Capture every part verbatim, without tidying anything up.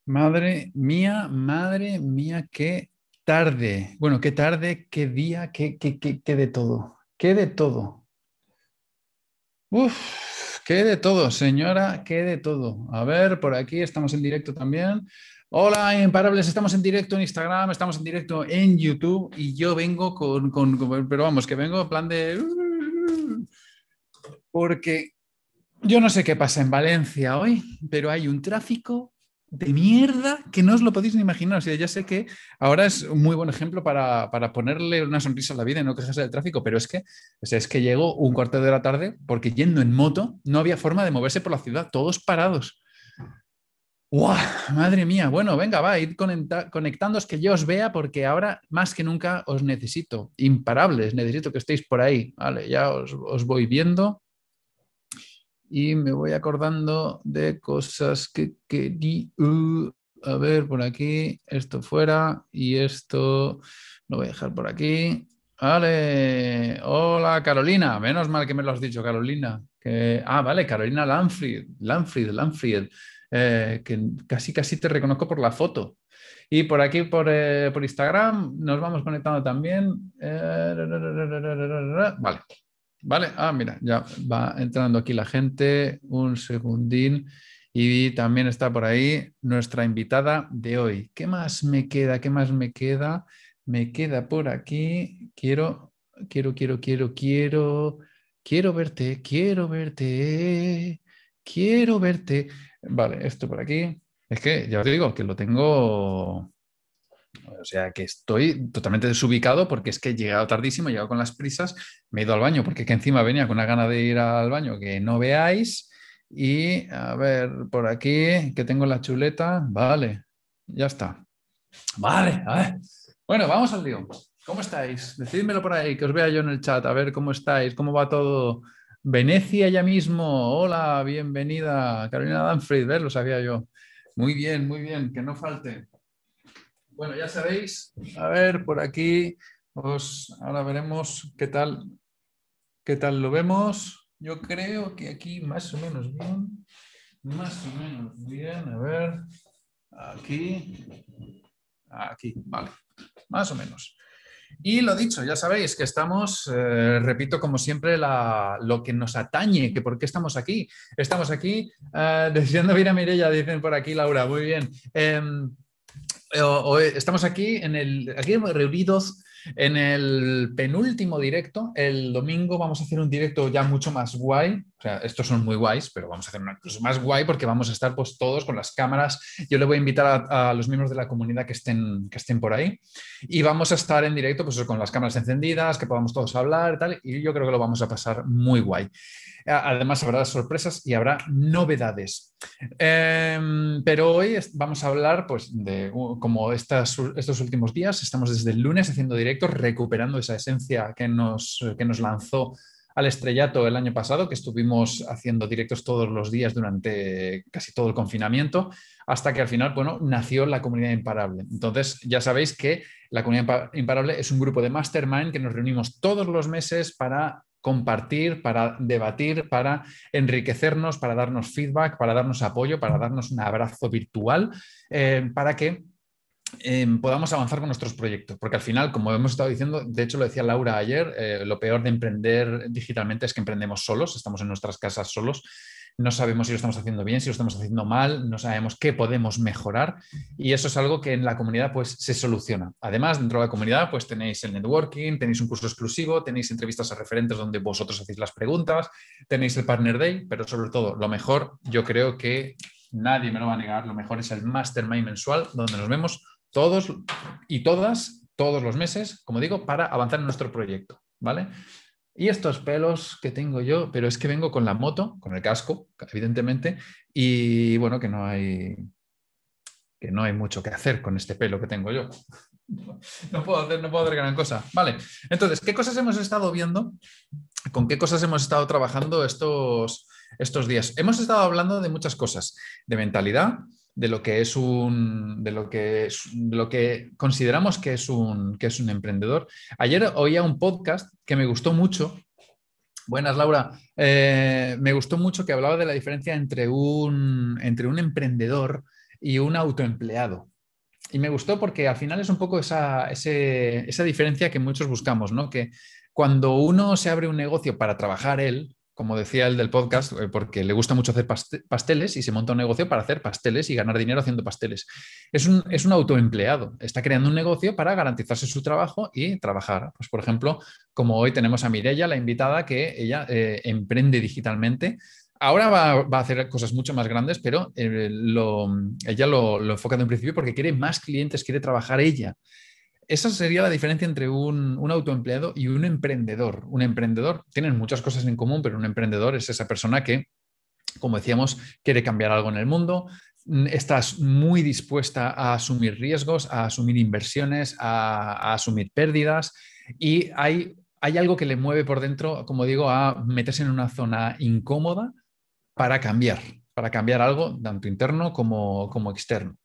Madre mía, madre mía, qué tarde. Bueno, qué tarde, qué día, qué, qué, qué, qué de todo. Qué de todo. Uf, qué de todo, señora, qué de todo. A ver, por aquí estamos en directo también. Hola, imparables, estamos en directo en Instagram, estamos en directo en YouTube y yo vengo con, con, con- pero vamos, que vengo en plan de... Porque yo no sé qué pasa en Valencia hoy, pero hay un tráfico de mierda que no os lo podéis ni imaginar. O sea, ya sé que ahora es un muy buen ejemplo para, para ponerle una sonrisa a la vida y no quejarse del tráfico, pero es que, o sea, es que llego un cuarto de la tarde porque yendo en moto no había forma de moverse por la ciudad, todos parados. ¡Guau! Madre mía. Bueno, venga, va, id conecta- conectándoos que yo os vea porque ahora más que nunca os necesito. Imparables, necesito que estéis por ahí. Vale, ya os, os voy viendo y me voy acordando de cosas que quería. Uh, a ver, por aquí, esto fuera y esto lo voy a dejar por aquí. Vale, hola Carolina, menos mal que me lo has dicho, Carolina. Que... Ah, vale, Carolina Lanfried, Lanfried, Lanfried, eh, que casi casi te reconozco por la foto. Y por aquí, por, eh, por Instagram, nos vamos conectando también. Eh, Vale, Vale, ah, mira, ya va entrando aquí la gente. Un segundín. Y también está por ahí nuestra invitada de hoy. ¿Qué más me queda? ¿Qué más me queda? Me queda por aquí. Quiero, quiero, quiero, quiero, quiero, quiero verte, quiero verte, quiero verte. Vale, esto por aquí. Es que ya os digo que lo tengo. O sea que estoy totalmente desubicado porque es que he llegado tardísimo, he llegado con las prisas, me he ido al baño porque que encima venía con una gana de ir al baño que no veáis. Y a ver, por aquí, que tengo la chuleta. Vale, ya está. Vale, a ver. Bueno, vamos al lío. ¿Cómo estáis? Decídmelo por ahí, que os vea yo en el chat, a ver cómo estáis, cómo va todo. Venecia ya mismo. Hola, bienvenida. Carolina Danfried, ¿ves? Lo sabía yo. Muy bien, muy bien, que no falte. Bueno, ya sabéis, a ver, por aquí, os, ahora veremos qué tal, qué tal lo vemos. Yo creo que aquí más o menos bien, más o menos bien, a ver, aquí, aquí, vale, más o menos. Y lo dicho, ya sabéis que estamos, eh, repito como siempre, la, lo que nos atañe, que por qué estamos aquí. Estamos aquí eh, deseando ver a Mireia, dicen por aquí Laura, muy bien. Eh, o- o estamos aquí, en el, aquí reunidos en el penúltimo directo. El domingo vamos a hacer un directo ya mucho más guay. O sea, estos son muy guays, pero vamos a hacer una cosa más guay porque vamos a estar pues todos con las cámaras. Yo le voy a invitar a, a los miembros de la comunidad que estén, que estén por ahí y vamos a estar en directo pues con las cámaras encendidas, que podamos todos hablar y tal. Y yo creo que lo vamos a pasar muy guay. Además, habrá sorpresas y habrá novedades. Eh, pero hoy vamos a hablar, pues, de uh, como estas, estos últimos días, estamos desde el lunes haciendo directos, recuperando esa esencia que nos, que nos lanzó al estrellato el año pasado, que estuvimos haciendo directos todos los días durante casi todo el confinamiento, hasta que al final, bueno, nació la comunidad Imparable. Entonces, ya sabéis que la comunidad Imparable es un grupo de mastermind que nos reunimos todos los meses para compartir, para debatir, para enriquecernos, para darnos feedback, para darnos apoyo, para darnos un abrazo virtual, eh, para que eh, podamos avanzar con nuestros proyectos. Porque al final, como hemos estado diciendo, de hecho lo decía Laura ayer, eh, lo peor de emprender digitalmente es que emprendemos solos, estamos en nuestras casas solos. No sabemos si lo estamos haciendo bien, si lo estamos haciendo mal, no sabemos qué podemos mejorar y eso es algo que en la comunidad pues se soluciona. Además, dentro de la comunidad pues tenéis el networking, tenéis un curso exclusivo, tenéis entrevistas a referentes donde vosotros hacéis las preguntas, tenéis el Partner Day, pero sobre todo lo mejor, yo creo que nadie me lo va a negar, lo mejor es el Mastermind mensual donde nos vemos todos y todas, todos los meses, como digo, para avanzar en nuestro proyecto, ¿vale? Y estos pelos que tengo yo, pero es que vengo con la moto, con el casco, evidentemente, y bueno, que no hay, que no hay mucho que hacer con este pelo que tengo yo. No puedo hacer, no puedo hacer gran cosa. Vale, entonces, ¿qué cosas hemos estado viendo? ¿Con qué cosas hemos estado trabajando estos, estos días? Hemos estado hablando de muchas cosas, de mentalidad, de lo que es un, de lo que es, de lo que consideramos que es un, que es un emprendedor. Ayer oía un podcast que me gustó mucho. Buenas, Laura. Eh, me gustó mucho que hablaba de la diferencia entre un, entre un emprendedor y un autoempleado. Y me gustó porque al final es un poco esa, ese, esa diferencia que muchos buscamos, ¿no? Que cuando uno se abre un negocio para trabajar él, como decía el del podcast, eh, porque le gusta mucho hacer pasteles y se monta un negocio para hacer pasteles y ganar dinero haciendo pasteles. Es un, es un autoempleado, está creando un negocio para garantizarse su trabajo y trabajar. Pues, por ejemplo, como hoy tenemos a Mireia, la invitada, que ella eh, emprende digitalmente. Ahora va, va, a hacer cosas mucho más grandes, pero eh, lo, ella lo, lo enfoca de un principio porque quiere más clientes, quiere trabajar ella. Esa sería la diferencia entre un, un autoempleado y un emprendedor. Un emprendedor, tienen muchas cosas en común, pero un emprendedor es esa persona que, como decíamos, quiere cambiar algo en el mundo, estás muy dispuesta a asumir riesgos, a asumir inversiones, a, a asumir pérdidas y hay, hay algo que le mueve por dentro, como digo, a meterse en una zona incómoda para cambiar, para cambiar algo tanto interno como, como externo.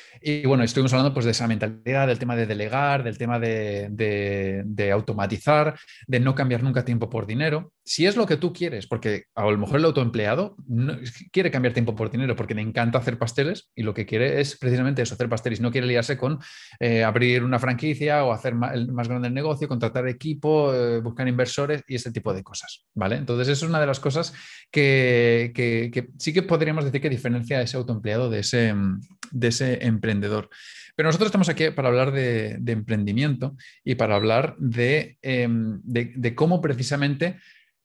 Y bueno, estuvimos hablando pues, de esa mentalidad, del tema de delegar, del tema de, de, de, automatizar, de no cambiar nunca tiempo por dinero. Si es lo que tú quieres, porque a lo mejor el autoempleado no, quiere cambiar tiempo por dinero porque le encanta hacer pasteles y lo que quiere es precisamente eso, hacer pasteles. No quiere liarse con eh, abrir una franquicia o hacer más, más grande el negocio, contratar equipo, eh, buscar inversores y ese tipo de cosas. ¿Vale? Entonces, eso es una de las cosas que, que, que sí que podríamos decir que diferencia a ese autoempleado de ese, de ese emprendedor. Pero nosotros estamos aquí para hablar de, de emprendimiento y para hablar de, eh, de, de cómo precisamente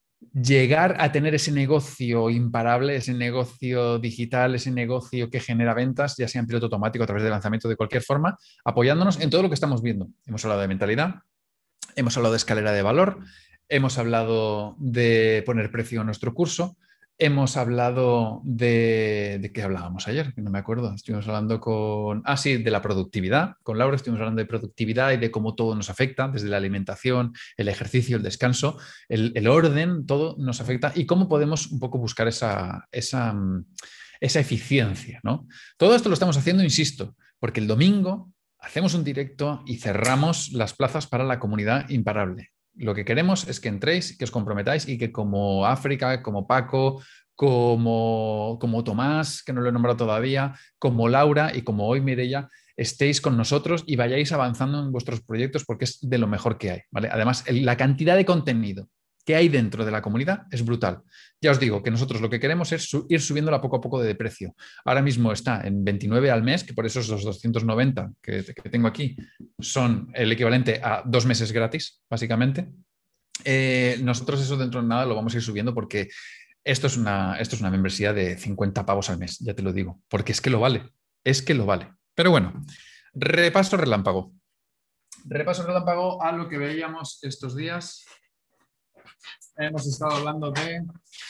llegar a tener ese negocio imparable, ese negocio digital, ese negocio que genera ventas, ya sea en piloto automático a través de lanzamiento de cualquier forma, apoyándonos en todo lo que estamos viendo. Hemos hablado de mentalidad, hemos hablado de escalera de valor, hemos hablado de poner precio a nuestro curso, hemos hablado de... ¿De qué hablábamos ayer? Que no me acuerdo. Estuvimos hablando con... Ah, sí, de la productividad. Con Laura estuvimos hablando de productividad y de cómo todo nos afecta, desde la alimentación, el ejercicio, el descanso, el, el orden, todo nos afecta y cómo podemos un poco buscar esa, esa, esa eficiencia, ¿no? Todo esto lo estamos haciendo, insisto, porque el domingo hacemos un directo y cerramos las plazas para la comunidad imparable. Lo que queremos es que entréis, que os comprometáis y que como África, como Paco, como, como Tomás, que no lo he nombrado todavía, como Laura y como hoy Mireia, estéis con nosotros y vayáis avanzando en vuestros proyectos porque es de lo mejor que hay, ¿vale? Además, el, la cantidad de contenido que hay dentro de la comunidad es brutal. Ya os digo que nosotros lo que queremos es su, ir subiéndola poco a poco de precio. Ahora mismo está en veintinueve al mes, que por eso esos doscientos noventa que, que tengo aquí son el equivalente a dos meses gratis, básicamente. Eh, nosotros eso dentro de nada lo vamos a ir subiendo porque esto es, una, esto es una membresía de cincuenta pavos al mes, ya te lo digo, porque es que lo vale, es que lo vale. Pero bueno, repaso relámpago. Repaso relámpago a lo que veíamos estos días. Hemos estado hablando de,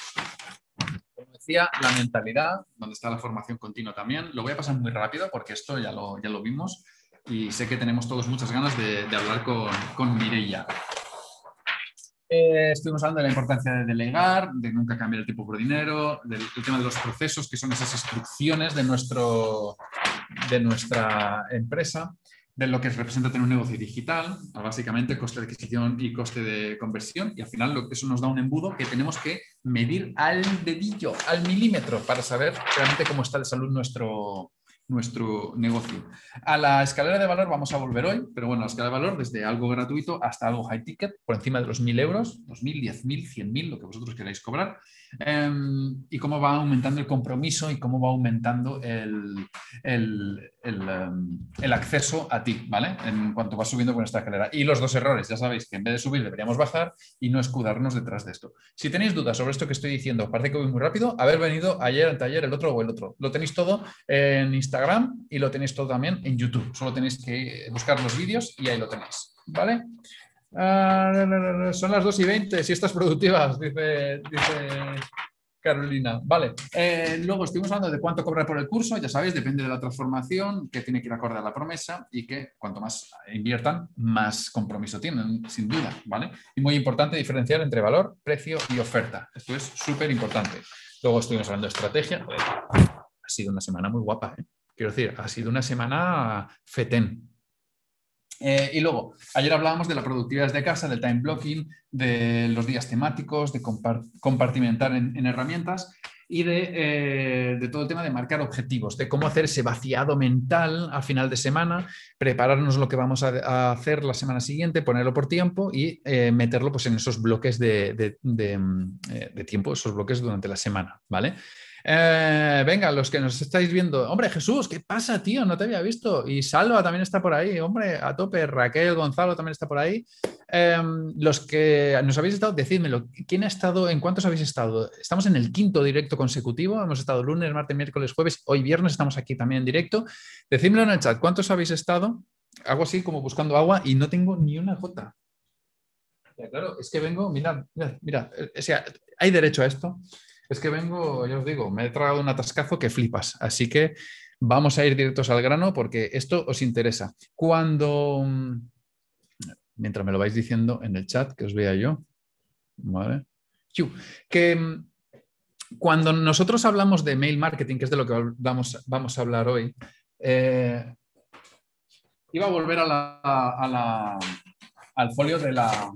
como decía, la mentalidad, donde está la formación continua también. Lo voy a pasar muy rápido porque esto ya lo, ya lo vimos y sé que tenemos todos muchas ganas de, de hablar con, con Mireia. Eh, estuvimos hablando de la importancia de delegar, de nunca cambiar el tiempo por dinero, del, del tema de los procesos, que son esas instrucciones de, nuestro, de nuestra empresa, de lo que representa tener un negocio digital, básicamente coste de adquisición y coste de conversión, y al final lo que eso nos da un embudo que tenemos que medir al dedillo, al milímetro, para saber realmente cómo está de salud nuestro, nuestro negocio. A la escalera de valor vamos a volver hoy, pero bueno, la escalera de valor desde algo gratuito hasta algo high ticket, por encima de los mil euros, dos mil, diez mil, cien mil, lo que vosotros queráis cobrar, eh, y cómo va aumentando el compromiso y cómo va aumentando el, el, el, um, el acceso a ti, ¿vale? En cuanto vas subiendo con esta escalera. Y los dos errores, ya sabéis que en vez de subir deberíamos bajar y no escudarnos detrás de esto. Si tenéis dudas sobre esto que estoy diciendo, parece que voy muy rápido, haber venido ayer, anteayer, el otro o el otro. Lo tenéis todo en Instagram y lo tenéis todo también en YouTube. Solo tenéis que buscar los vídeos y ahí lo tenéis, ¿vale? Uh, son las dos y veinte, si estás productivas, dice, dice Carolina. Vale, eh, luego estuvimos hablando de cuánto cobrar por el curso, ya sabéis, depende de la transformación, que tiene que ir acorde a la promesa y que cuanto más inviertan, más compromiso tienen, sin duda, ¿vale? Y muy importante diferenciar entre valor, precio y oferta. Esto es súper importante. Luego estuvimos hablando de estrategia. Joder, ha sido una semana muy guapa, ¿eh? Quiero decir, ha sido una semana fetén. Eh, y luego, ayer hablábamos de la productividad desde casa, del time blocking, de los días temáticos, de compartimentar en, en herramientas. y de, eh, de todo el tema de marcar objetivos, de cómo hacer ese vaciado mental al final de semana, prepararnos lo que vamos a, a hacer la semana siguiente, ponerlo por tiempo y eh, meterlo pues, en esos bloques de, de, de, de tiempo, esos bloques durante la semana, ¿vale? Eh, venga, los que nos estáis viendo, hombre, Jesús, ¿qué pasa, tío? No te había visto. Y Salva también está por ahí, hombre, a tope. Raquel, Gonzalo también está por ahí. Eh, los que nos habéis estado, decídmelo, ¿quién ha estado? ¿En cuántos habéis estado? Estamos en el quinto directo consecutivo, hemos estado lunes, martes, miércoles, jueves, hoy viernes estamos aquí también en directo. Decídmelo en el chat, ¿cuántos habéis estado? Hago así como buscando agua y no tengo ni una gota. Ya, claro, es que vengo, mirad, mirad, mirad, o sea, hay derecho a esto. Es que vengo, ya os digo, me he tragado un atascazo que flipas. Así que vamos a ir directos al grano porque esto os interesa. Cuando, mientras me lo vais diciendo en el chat, que os vea yo, ¿vale? Que cuando nosotros hablamos de mail marketing, que es de lo que vamos, vamos a hablar hoy, eh, iba a volver a la, a la, al folio de la...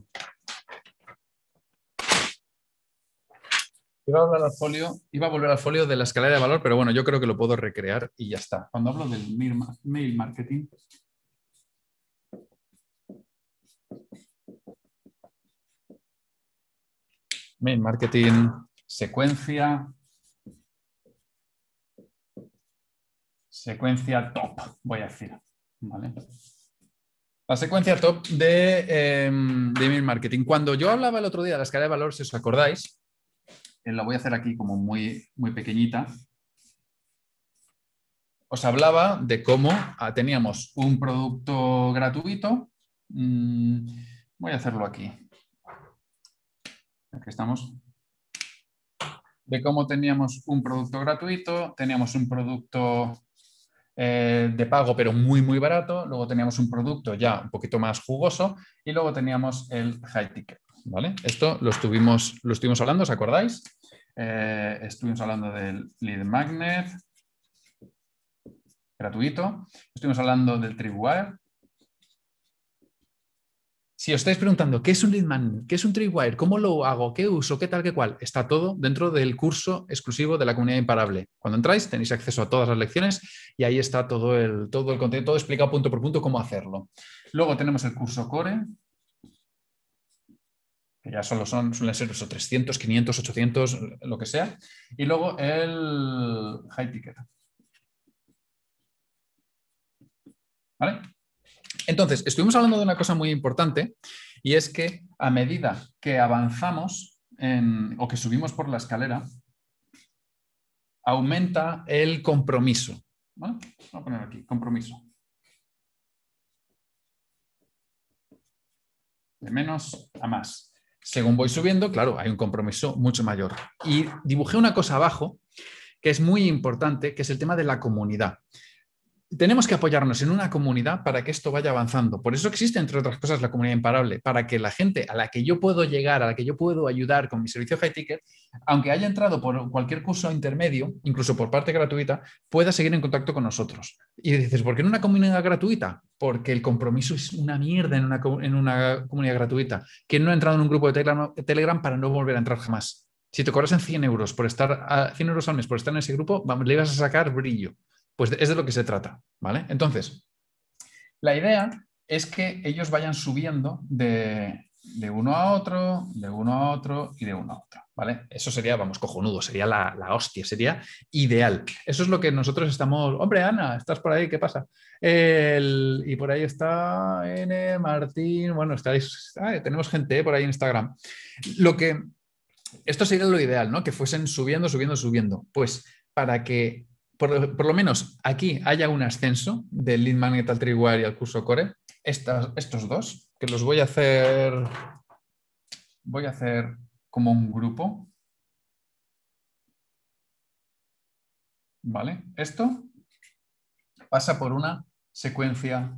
Iba a, hablar al folio, iba a volver al folio de la escalera de valor, pero bueno, yo creo que lo puedo recrear y ya está. Cuando hablo del mail marketing, mail marketing, secuencia, secuencia top, voy a decir, ¿vale? La secuencia top de, eh, de email marketing. Cuando yo hablaba el otro día de la escalera de valor, si os acordáis, eh, la voy a hacer aquí como muy, muy pequeñita. Os hablaba de cómo ah, teníamos un producto gratuito. Mm, voy a hacerlo aquí. Aquí estamos. De cómo teníamos un producto gratuito, teníamos un producto eh, de pago pero muy muy barato, luego teníamos un producto ya un poquito más jugoso y luego teníamos el high ticket, ¿vale? Esto lo estuvimos, lo estuvimos hablando, ¿os acordáis? Eh, estuvimos hablando del lead magnet gratuito, estuvimos hablando del Tripwire. Si os estáis preguntando qué es un lead magnet, qué es un Tripwire, cómo lo hago, qué uso, qué tal, qué cual, está todo dentro del curso exclusivo de la comunidad Imparable. Cuando entráis tenéis acceso a todas las lecciones y ahí está todo el, todo el contenido, todo explicado punto por punto cómo hacerlo. Luego tenemos el curso Core, que ya solo son, suelen ser esos trescientos, quinientos, ochocientos, lo que sea. Y luego el High Ticket. ¿Vale? Entonces, estuvimos hablando de una cosa muy importante y es que a medida que avanzamos en, o que subimos por la escalera, aumenta el compromiso. ¿Vale? Voy a poner aquí, compromiso. De menos a más. Según voy subiendo, claro, hay un compromiso mucho mayor. Y dibujé una cosa abajo que es muy importante, que es el tema de la comunidad. Tenemos que apoyarnos en una comunidad para que esto vaya avanzando. Por eso existe, entre otras cosas, la comunidad Imparable, para que la gente a la que yo puedo llegar, a la que yo puedo ayudar con mi servicio High Ticket, aunque haya entrado por cualquier curso intermedio, incluso por parte gratuita, pueda seguir en contacto con nosotros. Y dices, ¿por qué en una comunidad gratuita? Porque el compromiso es una mierda en una, en una comunidad gratuita. Que no ha entrado en un grupo de Telegram, Telegram para no volver a entrar jamás. Si te cobras en cien euros por estar a cien euros al mes por estar en ese grupo, le ibas a sacar brillo. Pues es de lo que se trata, ¿vale? Entonces, la idea es que ellos vayan subiendo de, de uno a otro, de uno a otro y de uno a otro, ¿vale? Eso sería, vamos, cojonudo, sería la, la hostia, sería ideal. Eso es lo que nosotros estamos... Hombre, Ana, ¿estás por ahí? ¿Qué pasa? El, y por ahí está N, Martín, bueno, estáis... Ah, tenemos gente ¿eh? por ahí en Instagram. Lo que... Esto sería lo ideal, ¿no? Que fuesen subiendo, subiendo, subiendo. Pues para que Por, por, lo menos aquí haya un ascenso del lead magnet al Tripwire y al curso Core, estas, estos dos, que los voy a hacer, voy a hacer como un grupo. ¿Vale? Esto pasa por una secuencia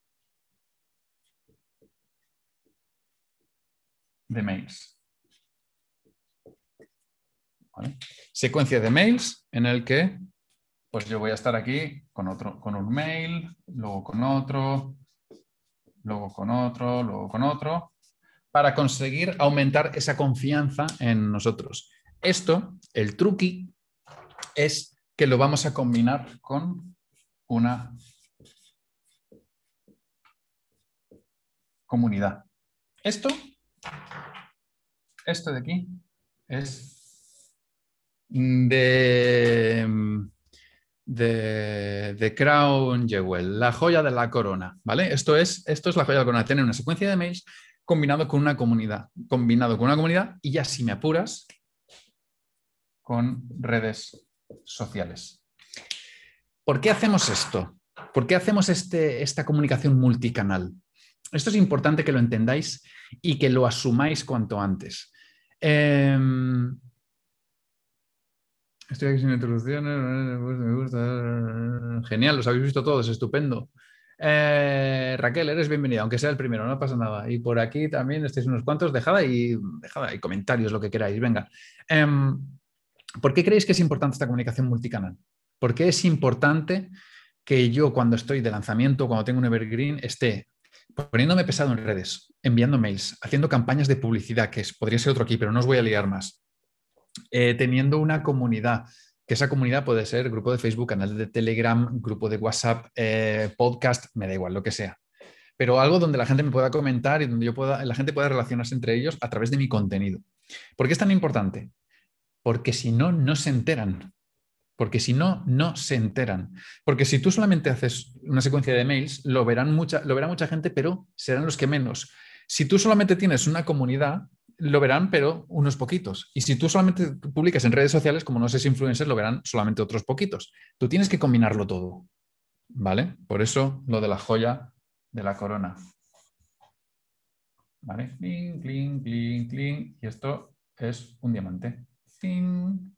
de mails. ¿Vale? Secuencia de mails en el que pues yo voy a estar aquí con, otro, con un mail, luego con otro, luego con otro, luego con otro, para conseguir aumentar esa confianza en nosotros. Esto, el truqui, es que lo vamos a combinar con una comunidad. Esto, esto de aquí es de, de, de Crown Jewel, la joya de la corona, ¿vale? Esto es, esto es la joya de la corona, tener una secuencia de mails combinado con una comunidad, combinado con una comunidad y ya si me apuras, con redes sociales. ¿Por qué hacemos esto? ¿Por qué hacemos este, esta comunicación multicanal? Esto es importante que lo entendáis y que lo asumáis cuanto antes. Eh, estoy aquí sin introducciones, me gusta. Genial, los habéis visto todos, estupendo. Eh, Raquel, eres bienvenida, aunque sea el primero, no pasa nada. Y por aquí también estáis unos cuantos, dejad ahí, dejad ahí comentarios, lo que queráis, venga. Eh, ¿Por qué creéis que es importante esta comunicación multicanal? ¿Por qué es importante que yo cuando estoy de lanzamiento, cuando tengo un evergreen, esté poniéndome pesado en redes, enviando mails, haciendo campañas de publicidad, que es, podría ser otro aquí, pero no os voy a liar más, eh, teniendo una comunidad, que esa comunidad puede ser grupo de Facebook, canal de Telegram, grupo de WhatsApp, eh, podcast, me da igual, lo que sea. Pero algo donde la gente me pueda comentar y donde yo pueda, la gente pueda relacionarse entre ellos a través de mi contenido. ¿Por qué es tan importante? Porque si no, no se enteran. Porque si no, no se enteran. Porque si tú solamente haces una secuencia de mails, lo verán mucha, lo verá mucha gente, pero serán los que menos. Si tú solamente tienes una comunidad, lo verán, pero unos poquitos. Y si tú solamente publicas en redes sociales, como no sé si influencers, lo verán solamente otros poquitos. Tú tienes que combinarlo todo, ¿vale? Por eso lo de la joya de la corona. ¿Vale? Cling, cling, cling, cling. Y esto es un diamante. Cling.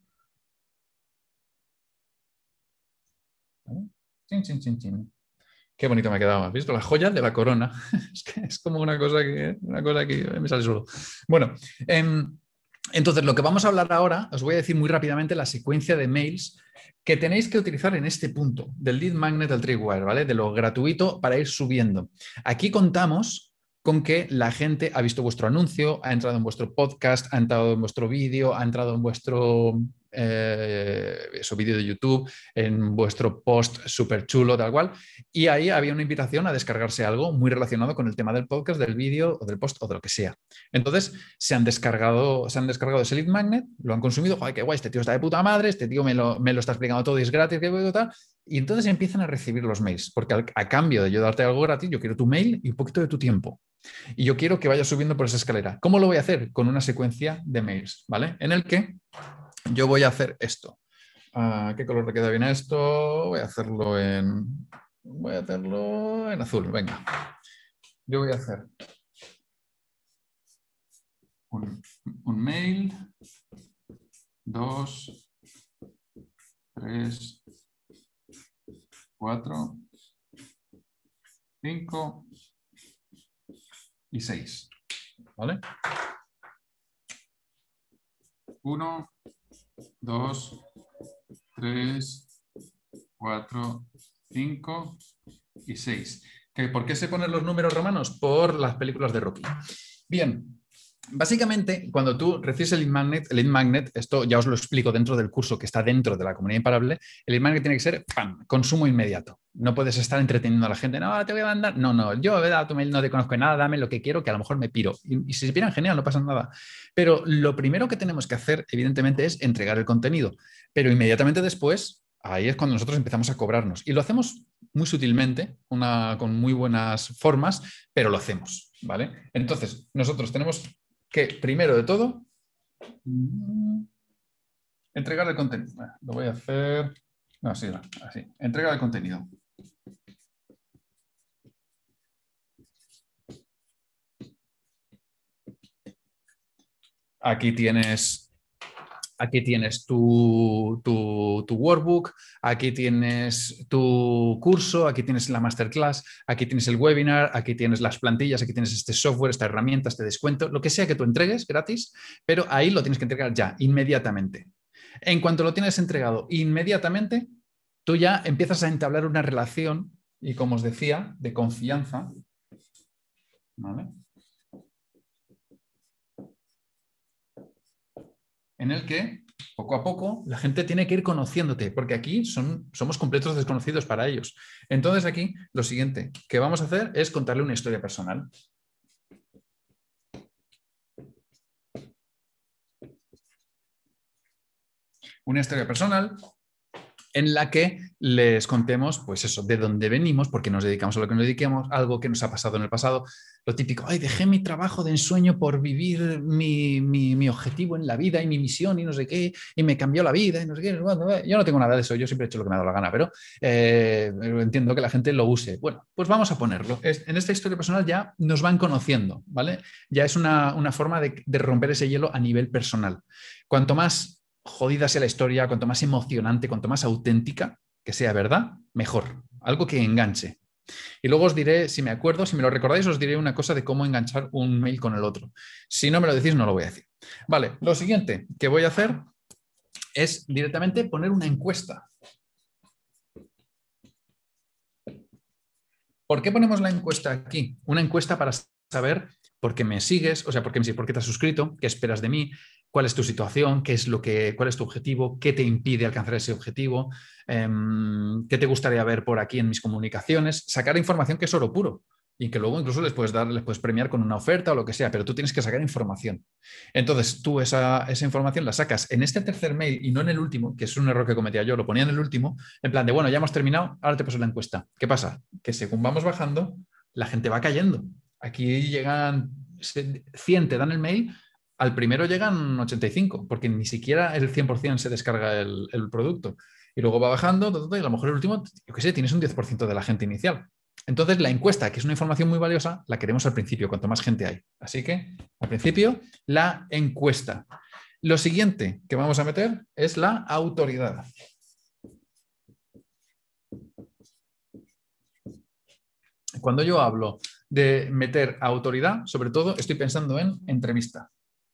¿Vale? Chin, chin, chin, chin. Qué bonito me ha quedado. ¿Has visto? La joya de la corona. Es que es como una cosa que, una cosa que me sale solo. Bueno, eh, entonces lo que vamos a hablar ahora, os voy a decir muy rápidamente la secuencia de mails que tenéis que utilizar en este punto, del lead magnet al Tripwire, ¿vale? De lo gratuito para ir subiendo. Aquí contamos con que la gente ha visto vuestro anuncio, ha entrado en vuestro podcast, ha entrado en vuestro vídeo, ha entrado en vuestro eh, eso, vídeo de YouTube, en vuestro post súper chulo, tal cual. Y ahí había una invitación a descargarse algo muy relacionado con el tema del podcast, del vídeo o del post o de lo que sea. Entonces se han descargado, se han descargado ese lead magnet, lo han consumido, joder, qué guay, este tío está de puta madre, este tío me lo, me lo está explicando todo y es gratis, qué tal. Y entonces empiezan a recibir los mails, porque al, a cambio de yo darte algo gratis, yo quiero tu mail y un poquito de tu tiempo. Y yo quiero que vayas subiendo por esa escalera. ¿Cómo lo voy a hacer? Con una secuencia de mails, ¿vale? En el que yo voy a hacer esto. Uh, ¿Qué color le queda bien a esto? Voy a hacerlo en... Voy a hacerlo en azul, venga. Yo voy a hacer un, un mail, dos, tres, cuatro, cinco y seis. ¿Vale? Uno, dos, tres, cuatro, cinco y seis. ¿Por qué se ponen los números romanos? Por las películas de Rocky. Bien, básicamente, cuando tú recibes el lead magnet, el lead magnet, esto ya os lo explico dentro del curso que está dentro de la comunidad imparable, el lead magnet tiene que ser ¡pam!, consumo inmediato. No puedes estar entreteniendo a la gente, no, te voy a mandar, no, no, yo he dado tu mail, no te conozco de nada, dame lo que quiero, que a lo mejor me piro. Y, y si se piran, genial, no pasa nada. Pero lo primero que tenemos que hacer, evidentemente, es entregar el contenido. Pero inmediatamente después, ahí es cuando nosotros empezamos a cobrarnos. Y lo hacemos muy sutilmente, una, con muy buenas formas, pero lo hacemos, ¿vale? Entonces, nosotros tenemos que, primero de todo, entregar el contenido. Lo voy a hacer... No, así, así. Entregar el contenido. Aquí tienes... Aquí tienes tu, tu, tu workbook, aquí tienes tu curso, aquí tienes la masterclass, aquí tienes el webinar, aquí tienes las plantillas, aquí tienes este software, esta herramienta, este descuento, lo que sea que tú entregues gratis, pero ahí lo tienes que entregar ya, inmediatamente. En cuanto lo tienes entregado inmediatamente, tú ya empiezas a entablar una relación, y como os decía, de confianza, ¿vale?, en el que poco a poco, la gente tiene que ir conociéndote, porque aquí son, somos completos desconocidos para ellos. Entonces aquí lo siguiente que vamos a hacer es contarle una historia personal. Una historia personal en la que les contemos, pues eso, de dónde venimos, por qué nos dedicamos a lo que nos dedicamos, algo que nos ha pasado en el pasado, lo típico, ay, dejé mi trabajo de ensueño por vivir mi, mi, mi objetivo en la vida y mi misión y no sé qué, y me cambió la vida y no sé qué. Bueno, yo no tengo nada de eso, yo siempre he hecho lo que me ha dado la gana, pero eh, entiendo que la gente lo use. Bueno, pues vamos a ponerlo. Es, en esta historia personal ya nos van conociendo, ¿vale? Ya es una, una forma de, de romper ese hielo a nivel personal. Cuanto más jodida sea la historia, cuanto más emocionante, cuanto más auténtica, que sea verdad, mejor. Algo que enganche. Y luego os diré, si me acuerdo, si me lo recordáis, os diré una cosa de cómo enganchar un mail con el otro. Si no me lo decís, no lo voy a decir. Vale, lo siguiente que voy a hacer es directamente poner una encuesta. ¿Por qué ponemos la encuesta aquí? Una encuesta para saber por qué me sigues, o sea, por qué, por qué te has suscrito, qué esperas de mí, cuál es tu situación, qué es lo que, cuál es tu objetivo, qué te impide alcanzar ese objetivo, eh, qué te gustaría ver por aquí en mis comunicaciones, sacar información que es oro puro y que luego incluso les puedes dar, les puedes premiar con una oferta o lo que sea, pero tú tienes que sacar información. Entonces tú esa, esa información la sacas en este tercer mail y no en el último, que es un error que cometía yo, lo ponía en el último, en plan de, bueno, ya hemos terminado, ahora te paso la encuesta. ¿Qué pasa? Que según vamos bajando, la gente va cayendo. Aquí llegan cien, te dan el mail, al primero llegan ochenta y cinco, porque ni siquiera el cien por ciento se descarga el, el producto. Y luego va bajando, y a lo mejor el último, yo qué sé, tienes un diez por ciento de la gente inicial. Entonces, la encuesta, que es una información muy valiosa, la queremos al principio, cuanto más gente hay. Así que, al principio, la encuesta. Lo siguiente que vamos a meter es la autoridad. Cuando yo hablo de meter autoridad, sobre todo estoy pensando en entrevista.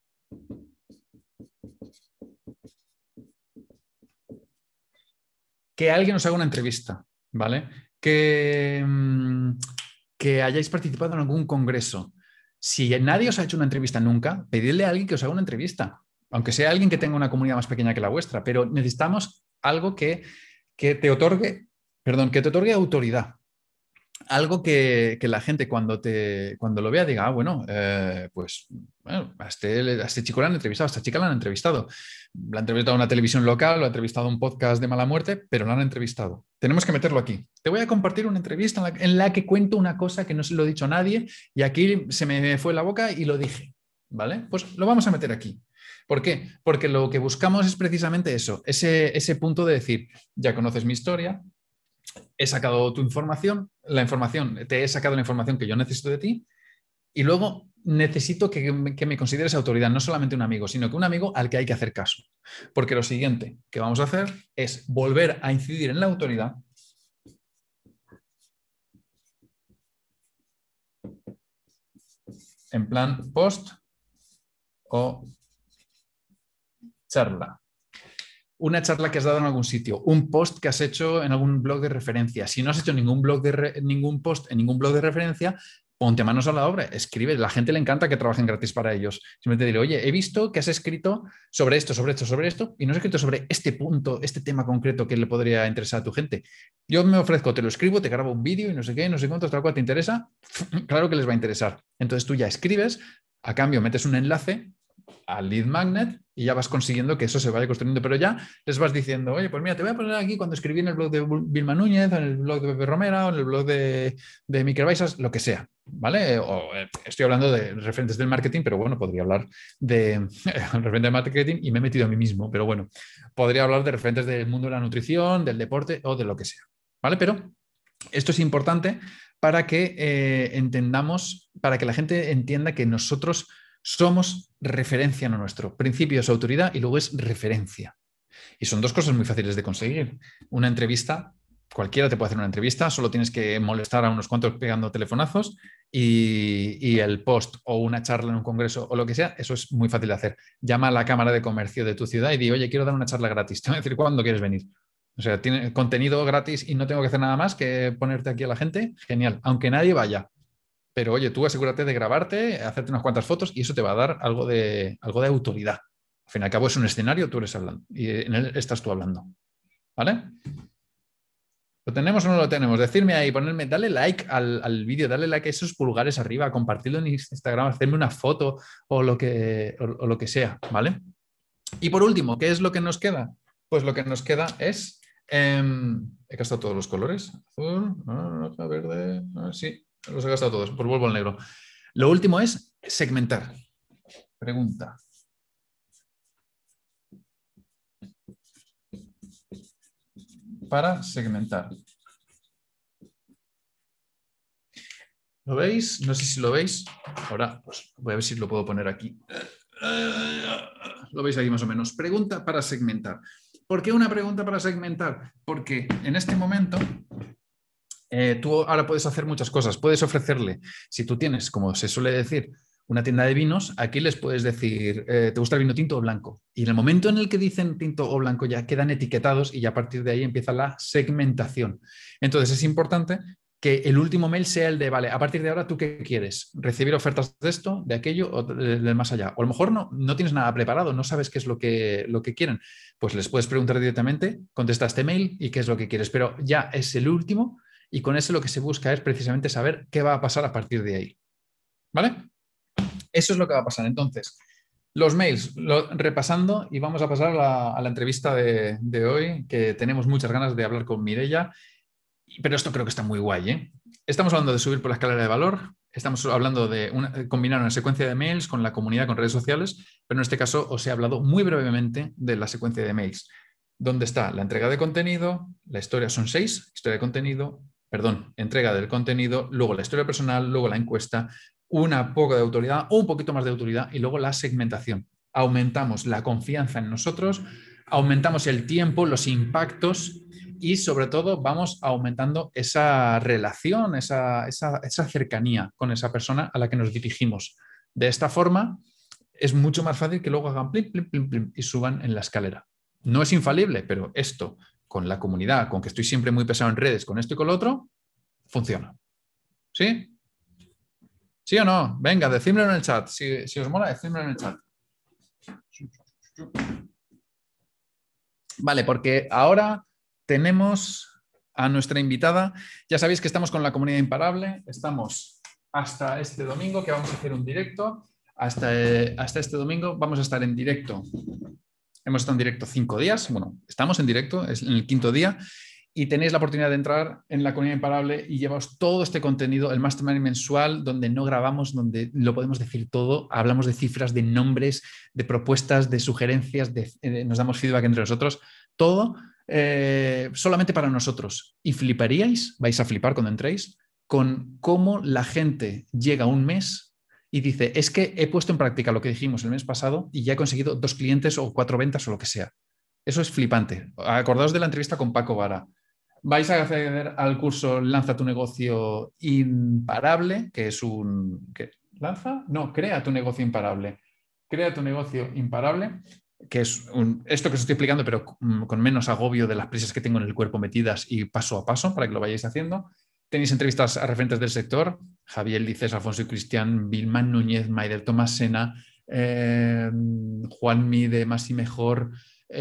Que alguien os haga una entrevista, ¿vale? Que, que hayáis participado en algún congreso. Si nadie os ha hecho una entrevista nunca, pedidle a alguien que os haga una entrevista, aunque sea alguien que tenga una comunidad más pequeña que la vuestra, pero necesitamos algo que, que te otorgue, perdón, que te otorgue autoridad. Algo que, que la gente cuando, te, cuando lo vea diga, ah, bueno, eh, pues bueno, a, este, a este chico lo han entrevistado, a esta chica la han entrevistado. La han entrevistado en una televisión local, lo ha entrevistado en un podcast de mala muerte, pero lo han entrevistado. Tenemos que meterlo aquí. Te voy a compartir una entrevista en la, en la que cuento una cosa que no se lo he dicho a nadie y aquí se me fue la boca y lo dije. ¿Vale? Pues lo vamos a meter aquí. ¿Por qué? Porque lo que buscamos es precisamente eso, ese, ese punto de decir, ya conoces mi historia, he sacado tu información, la información, te he sacado la información que yo necesito de ti y luego necesito que me, que me consideres autoridad, no solamente un amigo, sino que un amigo al que hay que hacer caso. Porque lo siguiente que vamos a hacer es volver a incidir en la autoridad en plan post o charla. Una charla que has dado en algún sitio, un post que has hecho en algún blog de referencia. Si no has hecho ningún, blog de re, ningún post en ningún blog de referencia, ponte manos a la obra, escribe. La gente le encanta que trabajen gratis para ellos. Simplemente diré, oye, he visto que has escrito sobre esto, sobre esto, sobre esto, y no has escrito sobre este punto, este tema concreto que le podría interesar a tu gente. Yo me ofrezco, te lo escribo, te grabo un vídeo y no sé qué, no sé cuánto, tal cual te interesa. Claro que les va a interesar. Entonces tú ya escribes, a cambio metes un enlace al lead magnet y ya vas consiguiendo que eso se vaya construyendo, pero ya les vas diciendo, oye, pues mira, te voy a poner aquí cuando escribí en el blog de Vilma Núñez, en el blog de Pepe Romera, o en el blog de, de Miquel Baixas, lo que sea, ¿vale? O, eh, estoy hablando de referentes del marketing, pero bueno, podría hablar de referentes del marketing y me he metido a mí mismo, pero bueno, podría hablar de referentes del mundo de la nutrición, del deporte o de lo que sea, ¿vale? Pero esto es importante para que eh, entendamos, para que la gente entienda que nosotros somos referencia en lo nuestro. Principio es autoridad y luego es referencia. Y son dos cosas muy fáciles de conseguir. Una entrevista, cualquiera te puede hacer una entrevista, solo tienes que molestar a unos cuantos pegando telefonazos y, y el post o una charla en un congreso o lo que sea, eso es muy fácil de hacer. Llama a la Cámara de Comercio de tu ciudad y di, oye, quiero dar una charla gratis. Te voy a decir, ¿cuándo quieres venir? O sea, tiene contenido gratis y no tengo que hacer nada más que ponerte aquí a la gente. Genial, aunque nadie vaya. Pero oye, tú asegúrate de grabarte, hacerte unas cuantas fotos y eso te va a dar algo de, algo de autoridad. Al fin y al cabo es un escenario, tú eres hablando y en él estás tú hablando. ¿Vale? ¿Lo tenemos o no lo tenemos? Decirme ahí, ponerme, dale like al, al vídeo, dale like a esos pulgares arriba, compartirlo en Instagram, hacerme una foto o lo que, o, o lo que sea, ¿vale? Y por último, ¿qué es lo que nos queda? Pues lo que nos queda es... Eh, he gastado todos los colores. Azul, naranja, verde... Ah, sí, los he gastado todos. Pues vuelvo al negro. Lo último es segmentar. Pregunta. Para segmentar. ¿Lo veis? No sé si lo veis. Ahora pues voy a ver si lo puedo poner aquí. Lo veis ahí más o menos. Pregunta para segmentar. ¿Por qué una pregunta para segmentar? Porque en este momento eh, tú ahora puedes hacer muchas cosas. Puedes ofrecerle, si tú tienes, como se suele decir, una tienda de vinos, aquí les puedes decir, eh, ¿te gusta el vino tinto o blanco? Y en el momento en el que dicen tinto o blanco ya quedan etiquetados y ya a partir de ahí empieza la segmentación. Entonces es importante que el último mail sea el de, vale, a partir de ahora, ¿tú qué quieres? ¿Recibir ofertas de esto, de aquello o de, de más allá? O a lo mejor no, no tienes nada preparado, no sabes qué es lo que, lo que quieren. Pues les puedes preguntar directamente, contesta este mail y qué es lo que quieres. Pero ya es el último y con ese lo que se busca es precisamente saber qué va a pasar a partir de ahí. ¿Vale? Eso es lo que va a pasar. Entonces, los mails, lo, repasando, y vamos a pasar a la, a la entrevista de, de hoy, que tenemos muchas ganas de hablar con Mireia, pero esto creo que está muy guay, ¿eh? Estamos hablando de subir por la escalera de valor, estamos hablando de una, combinar una secuencia de mails con la comunidad, con redes sociales, pero en este caso os he hablado muy brevemente de la secuencia de mails, donde está la entrega de contenido, la historia son seis, historia de contenido, perdón, entrega del contenido, luego la historia personal, luego la encuesta, una poco de autoridad o un poquito más de autoridad y luego la segmentación. Aumentamos la confianza en nosotros, aumentamos el tiempo, los impactos y sobre todo vamos aumentando esa relación, esa, esa, esa cercanía con esa persona a la que nos dirigimos. De esta forma es mucho más fácil que luego hagan plim, plim, plim, plim y suban en la escalera. No es infalible, pero esto con la comunidad, con que estoy siempre muy pesado en redes, con esto y con lo otro, funciona. ¿Sí? ¿Sí o no? Venga, decídmelo en el chat. Si, si os mola, decídmelo en el chat. Vale, porque ahora tenemos a nuestra invitada. Ya sabéis que estamos con la comunidad imparable. Estamos hasta este domingo, que vamos a hacer un directo. Hasta, eh, hasta este domingo vamos a estar en directo. Hemos estado en directo cinco días. Bueno, estamos en directo, es en el quinto día. Y tenéis la oportunidad de entrar en la comunidad imparable y llevaos todo este contenido, el mastermind mensual, donde no grabamos, donde lo podemos decir todo, hablamos de cifras, de nombres, de propuestas, de sugerencias, de, de, nos damos feedback entre nosotros, todo eh, solamente para nosotros. Y fliparíais, vais a flipar cuando entréis, con cómo la gente llega un mes y dice, es que he puesto en práctica lo que dijimos el mes pasado y ya he conseguido dos clientes o cuatro ventas o lo que sea. Eso es flipante. Acordaos de la entrevista con Paco Vara. Vais a acceder al curso Lanza tu negocio imparable, que es un... ¿qué? ¿Lanza? No, crea tu negocio imparable. Crea tu negocio imparable, que es un, esto que os estoy explicando, pero con menos agobio de las prisas que tengo en el cuerpo metidas y paso a paso para que lo vayáis haciendo. Tenéis entrevistas a referentes del sector, Javier Lices, Alfonso y Cristian, Vilman Núñez, Maider Tomás Sena, eh, Juanmi de Más y Mejor,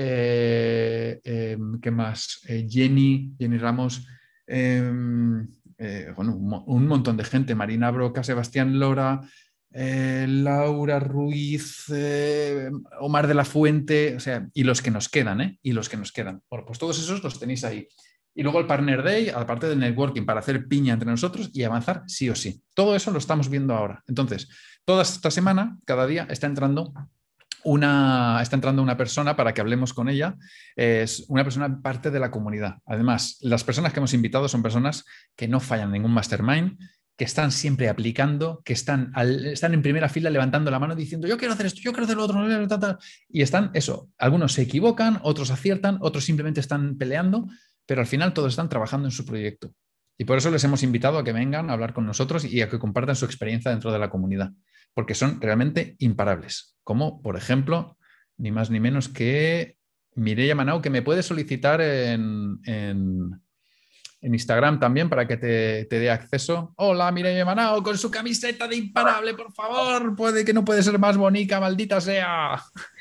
Eh, eh, ¿qué más? Eh, Jenny, Jenny Ramos, eh, eh, bueno, un, un montón de gente, Marina Broca, Sebastián Lora, eh, Laura Ruiz, eh, Omar de la Fuente, o sea, y los que nos quedan, ¿eh? Y los que nos quedan. Bueno, pues todos esos los tenéis ahí. Y luego el Partner Day, aparte del networking, para hacer piña entre nosotros y avanzar sí o sí. Todo eso lo estamos viendo ahora. Entonces, toda esta semana, cada día, está entrando Una, está entrando una persona para que hablemos con ella. Es una persona parte de la comunidad. Además, las personas que hemos invitado son personas que no fallan en ningún mastermind, que están siempre aplicando, que están, al, están en primera fila levantando la mano diciendo yo quiero hacer esto, yo quiero hacer lo otro, y están eso. Algunos se equivocan, otros aciertan, otros simplemente están peleando, pero al final todos están trabajando en su proyecto. Y por eso les hemos invitado a que vengan a hablar con nosotros y a que compartan su experiencia dentro de la comunidad, porque son realmente imparables. Como, por ejemplo, ni más ni menos que Mireia Manao, que me puede solicitar en, en, en Instagram también para que te, te dé acceso. Hola, Mireia Manao, con su camiseta de imparable, por favor. Puede que no puede ser más bonita, maldita sea.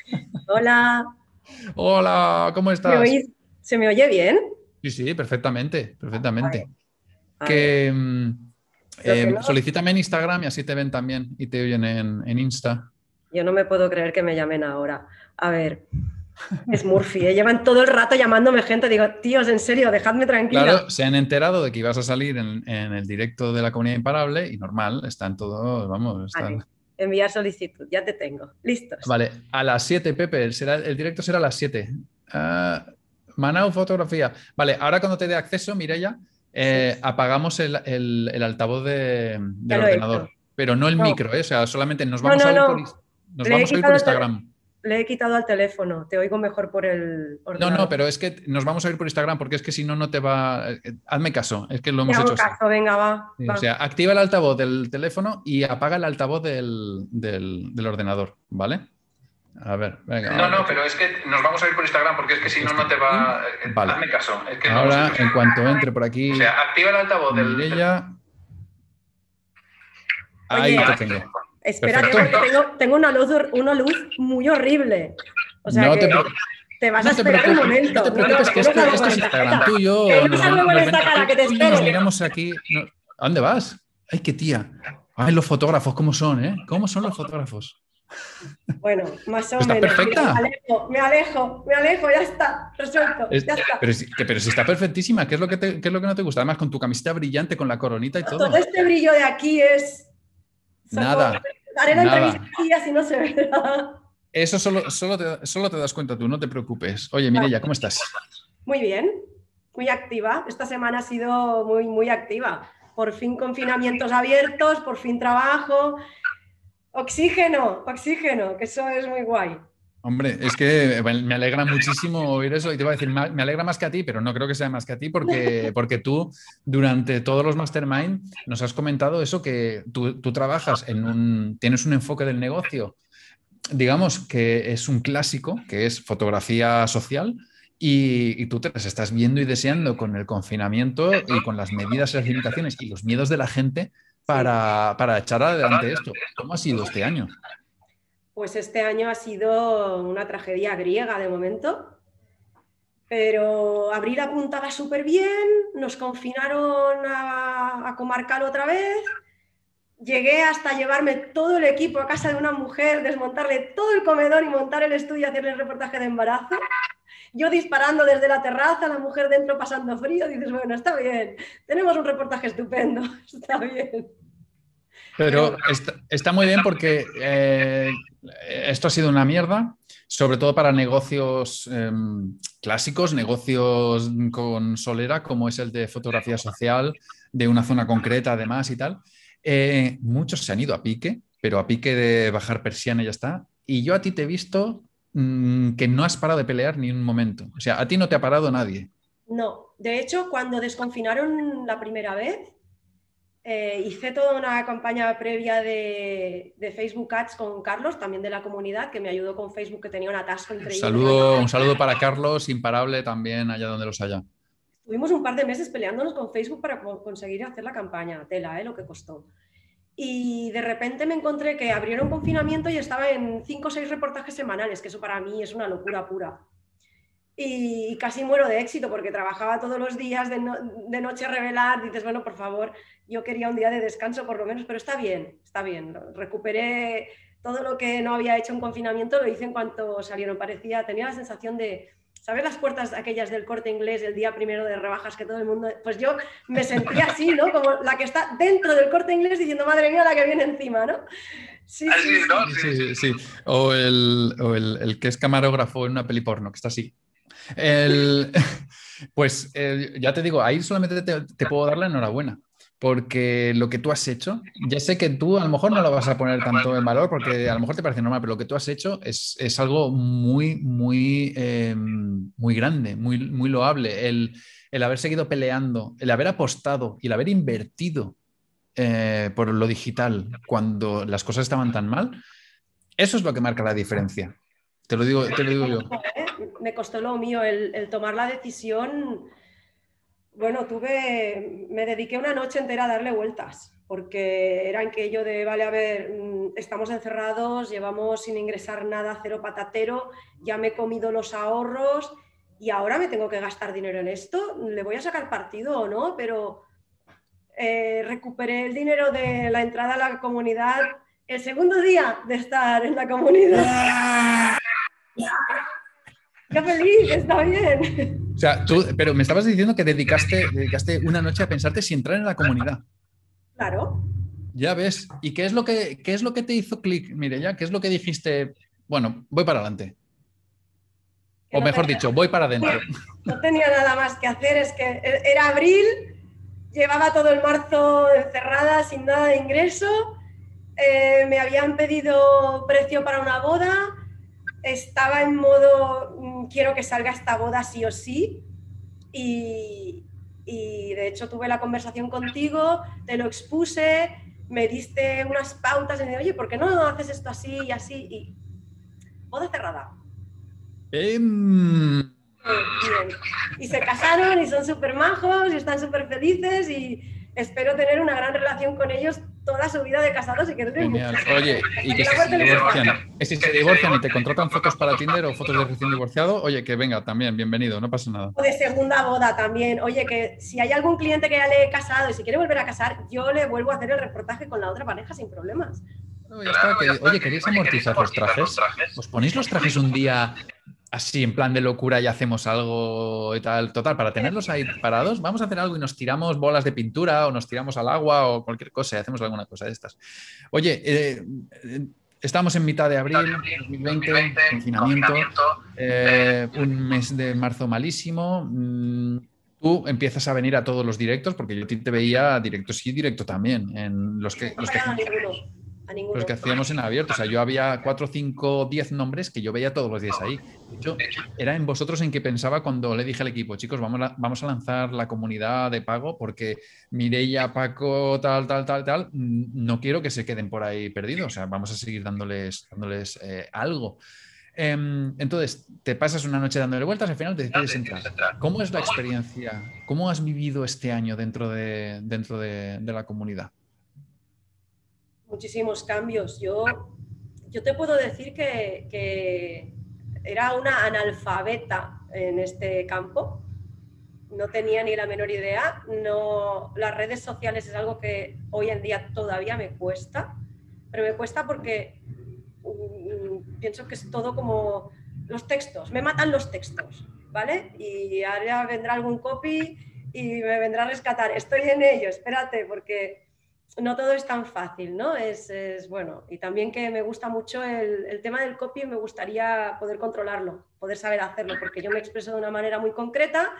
Hola, Hola, ¿cómo ¿me estás? oís? ¿Se me oye bien? Sí, sí, perfectamente, A ver, perfectamente. a ver. Que mm, Lo que eh, no, solicítame en Instagram y así te ven también y te oyen en, en Insta. yo no me puedo creer que me llamen ahora. A ver, es Murphy, ¿eh? Llevan todo el rato llamándome gente. Digo, tíos, en serio, dejadme tranquila. Claro, se han enterado de que ibas a salir en, en el directo de la Comunidad Imparable y normal, están todos, vamos, Vale, están... enviar solicitud, ya te tengo. ¿Listos? Vale, a las siete, Pepe, será, el directo será a las siete. Ah, Manau, fotografía. Vale, ahora cuando te dé acceso, Mireia, Sí, eh, apagamos el, el- el altavoz de- ya del lo he hecho. ordenador, pero no el No, micro, eh, o sea, solamente nos no, vamos a no, oír por, no. is- nos Le he vamos a oír por quitado el tel- Instagram. Le he quitado al teléfono. Te oigo mejor por el No, no, ordenador. pero es que nos vamos a ir por Instagram porque es que si no, no te va. eh, Hazme caso, es que lo Te hemos hago hecho así. caso, venga, va, Sí, o va. sea, activa el altavoz del teléfono y apaga el altavoz del, del- del ordenador, ¿vale? A ver, venga, No, ahora no, que pero es que nos vamos a ir por Instagram porque es que si esto no, está no te aquí. va. eh, Vale. Hazme caso, es que lo hemos hecho Ahora, así. en cuanto entre por O aquí sea, activa el altavoz del, del- Mireia, ahí Oye, te tengo. espérate Perfecto. porque tengo, tengo una luz, hor- una luz muy horrible. O sea No te, que pre- te vas a no te esperar un preocupes, no te momento. No, no, preocupes que que yo no esto, salgo esto con es esta Instagram. jeta. Tú y Que yo no nos vamos, salgo con nos esta ven- cara, tú, que te tú y yo nos espere. miramos aquí. No- ¿A dónde vas? Ay, qué tía. Ay, los fotógrafos, ¿cómo son, eh? ¿Cómo son los fotógrafos? Bueno, más o ¿Está menos. Mira, me perfecta? alejo, me alejo, me alejo, ya está, resuelto, Es- ya está. pero, si, que- pero si está perfectísima, ¿qué es lo que te- qué es lo que no te gusta? Además, con tu camiseta brillante, con la coronita y Todo todo. este brillo de aquí es socorro. Nada, Haré la entrevista nada. aquí y así no se verá. Eso solo, solo te, solo te das cuenta tú, no te preocupes. Oye, Vale. Mireia, ¿cómo estás? Muy bien, muy activa. Esta semana ha sido muy, muy activa. Por fin confinamientos abiertos, por fin trabajo. Oxígeno, oxígeno, que eso es muy guay. Hombre, es que bueno, me alegra muchísimo oír eso y te iba a decir, ma- me alegra más que a ti, pero no creo que sea más que a ti porque, porque tú durante todos los mastermind nos has comentado eso que tú, tú trabajas en un, tienes un enfoque del negocio, digamos que es un clásico, que es fotografía social y, y tú te las estás viendo y deseando con el confinamiento y con las medidas y las limitaciones y los miedos de la gente Sí. para, para echar adelante esto. ¿Cómo ha sido este año? Pues este año ha sido una tragedia griega de momento, pero abril apuntaba súper bien, nos confinaron a, a Comarcal otra vez, llegué hasta llevarme todo el equipo a casa de una mujer, desmontarle todo el comedor y montar el estudio y hacerle el reportaje de embarazo. Yo disparando desde la terraza, la mujer dentro pasando frío, dices, bueno, está bien, tenemos un reportaje estupendo, está bien. Pero Pero bueno, está, está muy bien porque eh, esto ha sido una mierda, sobre todo para negocios eh, clásicos, negocios con solera, como es el de fotografía social, de una zona concreta además y tal. Eh, muchos se han ido a pique, pero a pique de bajar persiana y ya está. Y yo a ti te he visto mm, que no has parado de pelear ni un momento. O sea, a ti no te ha parado nadie. no, de hecho, cuando desconfinaron la primera vez, Eh, hice toda una campaña previa de, de, Facebook Ads con Carlos, también de la comunidad, que me ayudó con Facebook, que tenía un atasco Un increíble. saludo, un saludo para Carlos, imparable también allá donde los haya. Tuvimos un par de meses peleándonos con Facebook para conseguir hacer la campaña, tela, ¿eh? Lo que costó. Y de repente me encontré que abrieron confinamiento y estaba en cinco o seis reportajes semanales, que eso para mí es una locura pura. Y casi muero de éxito porque trabajaba todos los días de, no, de noche a revelar. Dices, bueno, por favor, yo quería un día de descanso por lo menos, pero está bien, está bien. Recuperé todo lo que no había hecho en confinamiento, lo hice en cuanto salieron. Parecía, tenía la sensación de, ¿sabes las puertas aquellas del Corte Inglés el día primero de rebajas que todo el mundo... Pues yo me sentía así, ¿no? Como la que está dentro del Corte Inglés diciendo, madre mía, la que viene encima, ¿no? Sí, sí, sí. Sí, sí, sí. O, el, o el, el que es camarógrafo en una peli porno, que está así. El, pues eh, ya te digo, ahí solamente te, te puedo dar la enhorabuena, porque lo que tú has hecho, ya sé que tú a lo mejor no lo vas a poner tanto en valor, porque a lo mejor te parece normal, pero lo que tú has hecho es, es algo muy, muy, eh, muy grande, muy, muy loable. El, el haber seguido peleando, el haber apostado y el haber invertido eh, por lo digital cuando las cosas estaban tan mal, eso es lo que marca la diferencia. Te lo digo, te lo digo yo. Me costó lo mío el, el tomar la decisión. Bueno, tuve, me dediqué una noche entera a darle vueltas, porque era aquello de, vale, a ver, estamos encerrados, llevamos sin ingresar nada, cero patatero, ya me he comido los ahorros y ahora me tengo que gastar dinero en esto. ¿Le voy a sacar partido o no? Pero eh, recuperé el dinero de la entrada a la comunidad el segundo día de estar en la comunidad. ¡Qué feliz! Está bien. O sea, tú, pero me estabas diciendo que dedicaste, dedicaste una noche a pensarte si entrar en la comunidad. Claro. Ya ves. ¿Y qué es lo que, qué es lo que te hizo clic, Mireia? ¿Qué es lo que dijiste? Bueno, voy para adelante. O No mejor tenía, dicho, voy para adentro. no tenía nada más que hacer, es que era abril, llevaba todo el marzo encerrada sin nada de ingreso, eh, me habían pedido precio para una boda, estaba en modo quiero que salga esta boda sí o sí y, y de hecho tuve la conversación contigo, te lo expuse, me diste unas pautas y me dije, oye, ¿por qué no haces esto así y así? Y boda cerrada. Eh, Bien. Y se casaron y son súper majos y están súper felices y espero tener una gran relación con ellos toda su vida de casados y que duren mucho. Genial. Oye, y que si se divorcian, que si se divorcian y te contratan fotos para Tinder o fotos de recién divorciado, oye, que venga también, bienvenido, no pasa nada. O de segunda boda también. Oye, que si hay algún cliente que ya le he casado y si quiere volver a casar, yo le vuelvo a hacer el reportaje con la otra pareja sin problemas. No, ya está, que, oye, ¿queréis amortizar los trajes? ¿Os ponéis los trajes un día así en plan de locura y hacemos algo y tal? Total, para tenerlos ahí parados, vamos a hacer algo y nos tiramos bolas de pintura o nos tiramos al agua o cualquier cosa y hacemos alguna cosa de estas. Oye, eh, eh, estamos en mitad de abril dos mil veinte, confinamiento, eh, un mes de marzo malísimo. Mm, tú empiezas a venir a todos los directos, porque yo te veía directo sí, directo también, en los que, los que, A ninguno. A ninguno. los que hacíamos en abierto. O sea, yo había cuatro, cinco, diez nombres que yo veía todos los días ahí. De hecho, era en vosotros en que pensaba cuando le dije al equipo, chicos, vamos a, vamos a lanzar la comunidad de pago porque Mireia, Paco, tal, tal, tal, tal, no quiero que se queden por ahí perdidos. O sea, vamos a seguir dándoles, dándoles eh, algo. Entonces, te pasas una noche dándole vueltas, al final te decides entrar. ¿Cómo es la experiencia? ¿Cómo has vivido este año dentro de, dentro de, de la comunidad? Muchísimos cambios. Yo, yo te puedo decir que, que era una analfabeta en este campo. No tenía ni la menor idea. No, las redes sociales es algo que hoy en día todavía me cuesta, pero me cuesta porque pienso que es todo como los textos, me matan los textos, ¿vale? Y ahora vendrá algún copy y me vendrá a rescatar. Estoy en ello, espérate, porque no todo es tan fácil, ¿no? Es, es bueno, y también que me gusta mucho el, el tema del copy, me gustaría poder controlarlo, poder saber hacerlo, porque yo me expreso de una manera muy concreta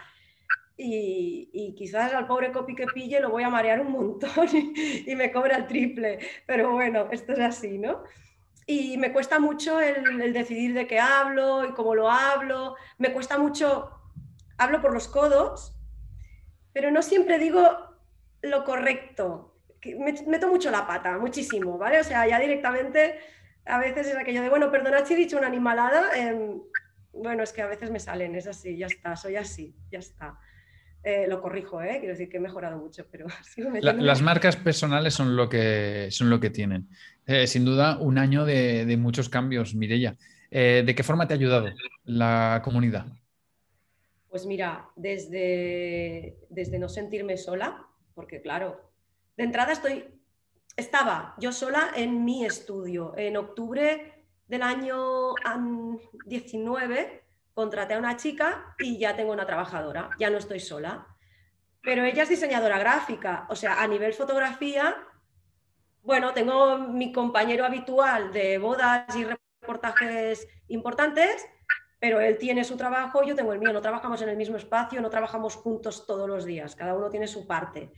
y, y quizás al pobre copy que pille lo voy a marear un montón y, y me cobra el triple, pero bueno, esto es así, ¿no? Y me cuesta mucho el, el decidir de qué hablo y cómo lo hablo. Me cuesta mucho, hablo por los codos, pero no siempre digo lo correcto. Me meto mucho la pata, muchísimo, ¿vale? O sea, ya directamente a veces es aquello de, bueno, perdonad si he dicho una animalada. Eh, bueno, es que a veces me salen, es así, ya está, soy así, ya está. Eh, lo corrijo, ¿eh? Quiero decir que he mejorado mucho, pero sigo metiendo... La, las marcas personales son lo que, son lo que tienen. Eh, sin duda, un año de, de muchos cambios, Mireia. Eh, ¿de qué forma te ha ayudado la comunidad? Pues mira, desde, desde no sentirme sola, porque claro, de entrada estoy, estaba yo sola en mi estudio. En octubre del año diecinueve contraté a una chica y ya tengo una trabajadora, ya no estoy sola. Pero ella es diseñadora gráfica, o sea, a nivel fotografía, bueno, tengo mi compañero habitual de bodas y reportajes importantes, pero él tiene su trabajo, yo tengo el mío, no trabajamos en el mismo espacio, no trabajamos juntos todos los días, cada uno tiene su parte.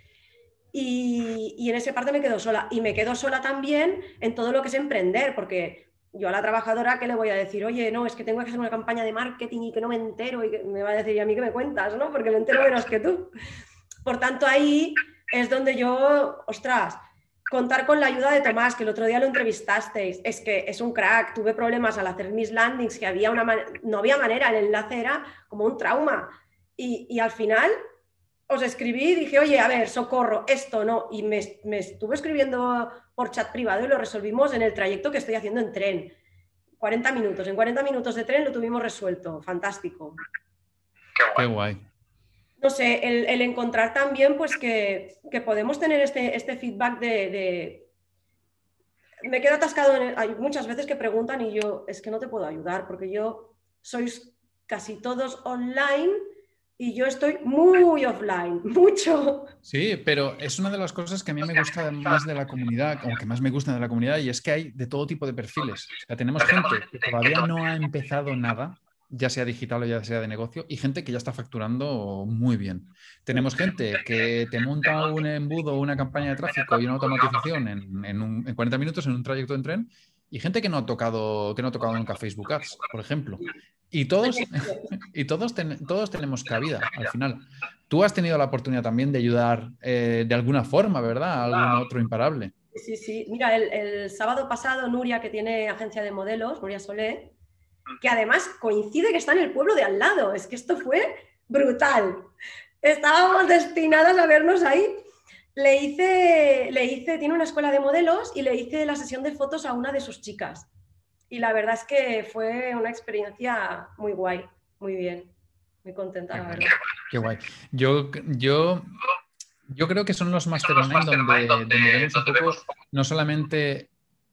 Y, y en esa parte me quedo sola, y me quedo sola también en todo lo que es emprender, porque yo a la trabajadora, ¿qué le voy a decir? Oye, no, es que tengo que hacer una campaña de marketing y que no me entero, y que me va a decir, ¿y a mí qué me cuentas? ¿No? Porque me entero menos que tú. Por tanto, ahí es donde yo, ostras, contar con la ayuda de Tomás, que el otro día lo entrevistasteis, es que es un crack. Tuve problemas al hacer mis landings, que había una no había manera, el enlace era como un trauma. Y, y al final, os escribí y dije, oye, a ver, socorro, esto no. Y me, me estuve escribiendo por chat privado y lo resolvimos en el trayecto que estoy haciendo en tren. cuarenta minutos. En cuarenta minutos de tren lo tuvimos resuelto. Fantástico. Qué guay. No sé, el, el encontrar también pues que, que podemos tener este, este feedback de, de... Me quedo atascado, en el... hay muchas veces que preguntan y yo, es que no te puedo ayudar porque yo sois casi todos online y yo estoy muy offline, mucho. Sí, pero es una de las cosas que a mí me gusta más de la comunidad, o que más me gusta de la comunidad, y es que hay de todo tipo de perfiles. O sea, tenemos gente que todavía no ha empezado nada, ya sea digital o ya sea de negocio, y gente que ya está facturando muy bien. Tenemos gente que te monta un embudo, una campaña de tráfico y una automatización en, en, un, en cuarenta minutos en un trayecto en tren, y gente que no ha tocado, que no ha tocado nunca Facebook Ads, por ejemplo. Y todos, y todos, ten, todos tenemos cabida al final. Tú has tenido la oportunidad también de ayudar eh, de alguna forma, ¿verdad? A algún otro imparable. Sí, sí. Mira, el, el sábado pasado Nuria, que tiene agencia de modelos, Nuria Solé, que además coincide que está en el pueblo de al lado. Es que esto fue brutal. Estábamos destinadas a vernos ahí. Le hice, le hice, tiene una escuela de modelos y le hice la sesión de fotos a una de sus chicas. Y la verdad es que fue una experiencia muy guay, muy bien, muy contenta, la verdad. Qué guay. Yo, yo, yo creo que son los mastermind donde, donde vemos un poco no solamente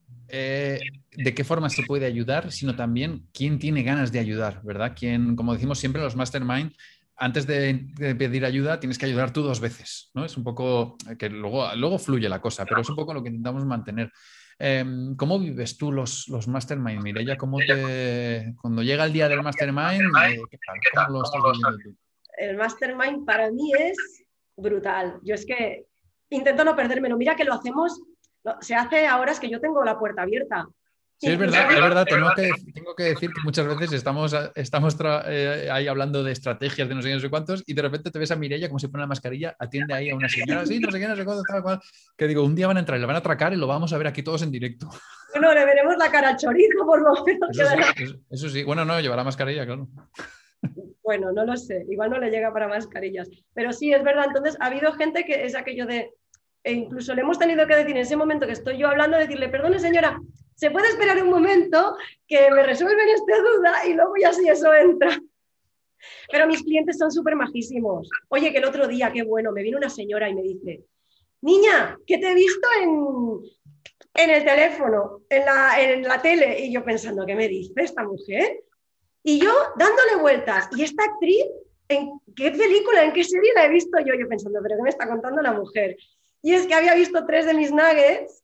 eh, de qué forma se puede ayudar, sino también quién tiene ganas de ayudar, ¿verdad? Quién, como decimos siempre, los mastermind, antes de, de pedir ayuda, tienes que ayudar tú dos veces, ¿no? Es un poco que luego, luego fluye la cosa, pero es un poco lo que intentamos mantener. Eh, ¿Cómo vives tú los, los mastermind, Mireia? ¿Cómo te, cuando llega el día del mastermind, eh, ¿qué tal? ¿Cómo lo estás viviendo tú? El mastermind para mí es brutal. Yo es que intento no perdérmelo. Mira que lo hacemos, se hace a horas que yo tengo la puerta abierta. Sí, es verdad, es verdad. Tengo que, tengo que decir que muchas veces estamos, estamos eh, ahí hablando de estrategias de no sé qué, no sé cuántos, y de repente te ves a Mireia como si fuera una mascarilla, atiende ahí a una señora, sí, no sé qué, no sé cuánto, tal cual, que digo, un día van a entrar y lo van a atracar y lo vamos a ver aquí todos en directo. Bueno, le veremos la cara al chorizo, por lo menos. Eso sí, eso, eso sí. Bueno, no, llevará mascarilla, claro. Bueno, no lo sé, igual no le llega para mascarillas, pero sí, es verdad. Entonces ha habido gente que es aquello de, e incluso le hemos tenido que decir en ese momento que estoy yo hablando, decirle, perdone señora, ¿se puede esperar un momento que me resuelven esta duda y luego ya si eso entra? Pero mis clientes son súper majísimos. Oye, que el otro día, qué bueno, me vino una señora y me dice, niña, que te he visto en, en el teléfono, en la, en la tele, y yo pensando, ¿qué me dice esta mujer? Y yo dándole vueltas, ¿y esta actriz en qué película, en qué serie la he visto yo? Yo pensando, ¿pero qué me está contando la mujer? Y es que había visto tres de mis nuggets.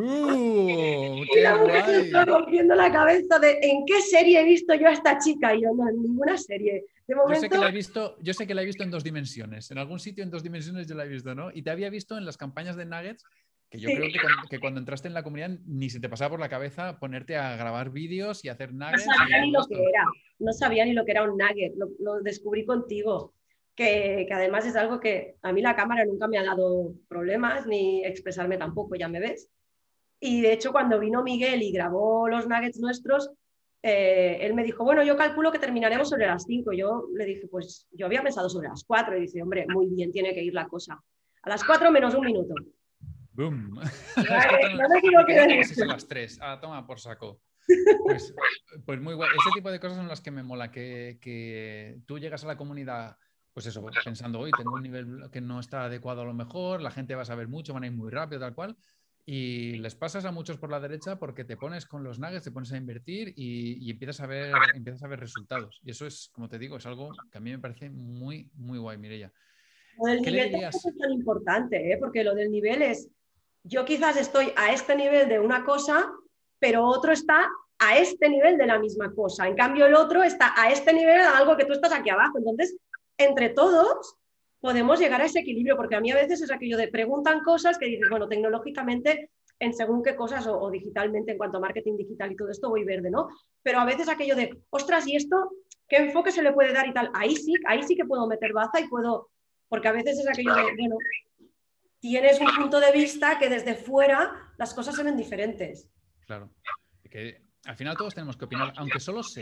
Uh, y la mujer se está rompiendo la cabeza de ¿en qué serie he visto yo a esta chica? Y yo, no, en ninguna serie. De momento... Yo sé que la he visto, yo sé que la he visto en dos dimensiones. En algún sitio en dos dimensiones yo la he visto, ¿no? Y te había visto en las campañas de Nuggets, que yo sí. creo que cuando, que cuando entraste en la comunidad ni se te pasaba por la cabeza ponerte a grabar vídeos y hacer nuggets. No sabía ni lo esto. que era. No sabía ni lo que era un nugget. Lo, lo descubrí contigo. Que, que además es algo que a mí la cámara nunca me ha dado problemas, ni expresarme tampoco, ya me ves. Y de hecho cuando vino Miguel y grabó los nuggets nuestros, eh, él me dijo, bueno, yo calculo que terminaremos sobre las cinco. Yo le dije, pues yo había pensado sobre las cuatro. Y dice, hombre, muy bien, tiene que ir la cosa. A las cuatro menos un minuto. ¡Bum! Vale, no me equivoqué de eso. A las tres. Ah, toma por saco. Pues, pues muy guay. Ese tipo de cosas son las que me mola, que, que tú llegas a la comunidad, pues eso, pensando, hoy tengo un nivel que no está adecuado a lo mejor, la gente va a saber mucho, van a ir muy rápido, tal cual, y les pasas a muchos por la derecha porque te pones con los nuggets, te pones a invertir y, y empiezas, a ver, empiezas a ver resultados. Y eso es, como te digo, es algo que a mí me parece muy, muy guay, Mireia. Lo del nivel es tan importante, ¿eh? Porque lo del nivel es, yo quizás estoy a este nivel de una cosa, pero otro está a este nivel de la misma cosa. En cambio, el otro está a este nivel de algo que tú estás aquí abajo. Entonces, entre todos podemos llegar a ese equilibrio, porque a mí a veces es aquello de preguntan cosas que dices, bueno, tecnológicamente, en según qué cosas, o, o digitalmente, en cuanto a marketing digital y todo esto, voy verde, ¿no? Pero a veces aquello de, ostras, ¿y esto qué enfoque se le puede dar y tal? Ahí sí, ahí sí que puedo meter baza y puedo, porque a veces es aquello de, bueno, tienes un punto de vista que desde fuera las cosas se ven diferentes. Claro. Que al final todos tenemos que opinar, aunque solo sea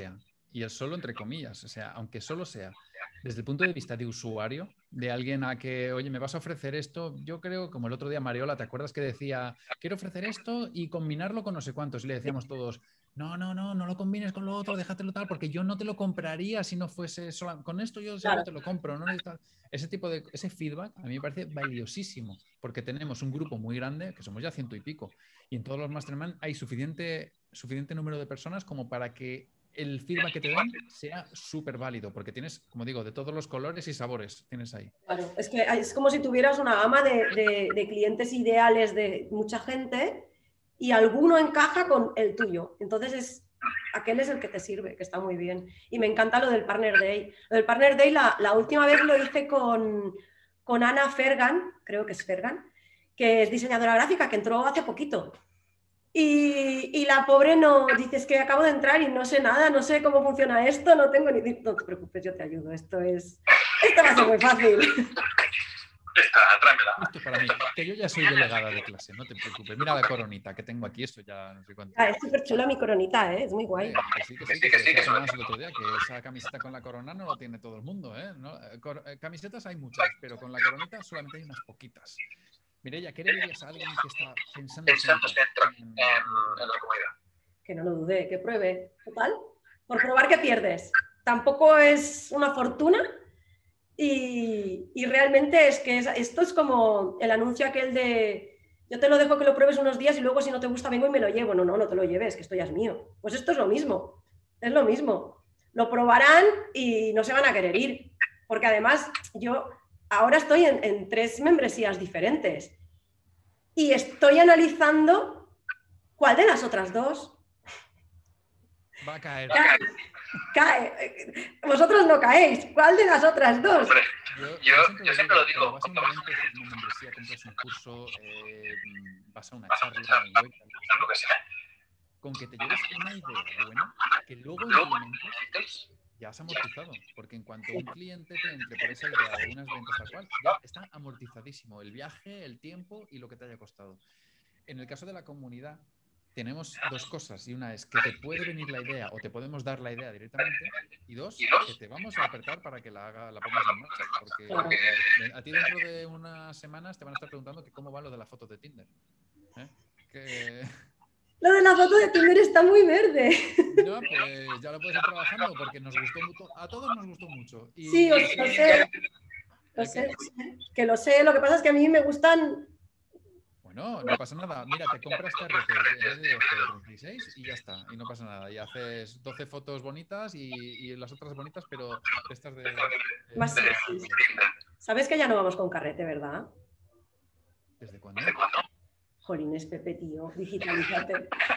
y el solo entre comillas, o sea, aunque solo sea desde el punto de vista de usuario, de alguien a que, oye, me vas a ofrecer esto, yo creo, como el otro día Mariola, ¿te acuerdas que decía, quiero ofrecer esto y combinarlo con no sé cuántos? Y le decíamos todos, no, no, no, no lo combines con lo otro, déjatelo tal, porque yo no te lo compraría si no fuese solo, con esto yo seguro Claro. te lo compro, no necesitas... Ese tipo de, ese feedback a mí me parece valiosísimo, porque tenemos un grupo muy grande, que somos ya ciento y pico, y en todos los Mastermind hay suficiente, suficiente número de personas como para que el feedback que te den sea súper válido, porque tienes, como digo, de todos los colores y sabores tienes ahí. Claro, es que es como si tuvieras una gama de, de, de clientes ideales de mucha gente y alguno encaja con el tuyo. Entonces, es, aquel es el que te sirve, que está muy bien. Y me encanta lo del Partner Day. Lo del Partner Day, la, la última vez lo hice con, con Ana Fergan, creo que es Fergan, que es diseñadora gráfica, que entró hace poquito. Y, y la pobre no, dices que acabo de entrar y no sé nada, no sé cómo funciona esto, no tengo ni... No te preocupes, yo te ayudo, esto es... Esto va a ser muy fácil. Esta, tráemela. Esto para mí, que yo ya soy delegada de clase, no te preocupes. Mira la coronita que tengo aquí, eso ya no sé cuánto. Ah, es súper chula mi coronita, ¿eh? Es muy guay. Eh, que sí, que sí, que, que, sí, que, que más el otro día, que esa camiseta con la corona no lo tiene todo el mundo, ¿eh? ¿No? Cor eh, camisetas hay muchas, pero con la coronita solamente hay unas poquitas. Mireia, ¿qué le dirías a alguien que está pensando, pensando siempre en, en, en la comunidad? Que no lo dude, que pruebe. Total, por probar que pierdes. Tampoco es una fortuna y, y realmente es que es, esto es como el anuncio aquel de yo te lo dejo que lo pruebes unos días y luego si no te gusta vengo y me lo llevo. No, no, no te lo lleves, que esto ya es mío. Pues esto es lo mismo, es lo mismo. Lo probarán y no se van a querer ir. Porque además yo ahora estoy en, en tres membresías diferentes y estoy analizando cuál de las otras dos va a caer. Cae, cae. Vosotros no caéis. ¿Cuál de las otras dos? Hombre, yo, yo, yo, siempre, yo siempre lo digo, digo. Vas a un evento, haces una membresía, compras un curso, eh, vas a una charla, un web, lo que sea. Con que te lleves una idea buena, que luego implementes, ya has amortizado. Porque en cuanto un cliente te entre por esa idea de unas ventas tal cual, ya está amortizadísimo el viaje, el tiempo y lo que te haya costado. En el caso de la comunidad, tenemos dos cosas, y una es que te puede venir la idea o te podemos dar la idea directamente, y dos, que te vamos a apretar para que la, haga, la pongas en marcha, porque Claro. a ti dentro de unas semanas te van a estar preguntando que cómo va lo de la foto de Tinder. ¿Eh? Que... Lo de la foto de Tinder está muy verde. No, pues ya lo puedes ir trabajando porque nos gustó mucho, a todos nos gustó mucho. Y sí, os, lo sé, lo sé, que lo sé, lo que pasa es que a mí me gustan... Bueno, no pasa nada. Mira, te compras carrete en vez de doce, treinta y seis y ya está. Y no pasa nada. Y haces doce fotos bonitas y, y las otras bonitas, pero estas de... de, Más de, de Sabes que ya no vamos con carrete, ¿verdad? ¿Desde cuándo? Jolines, Pepe, tío, digitalízate.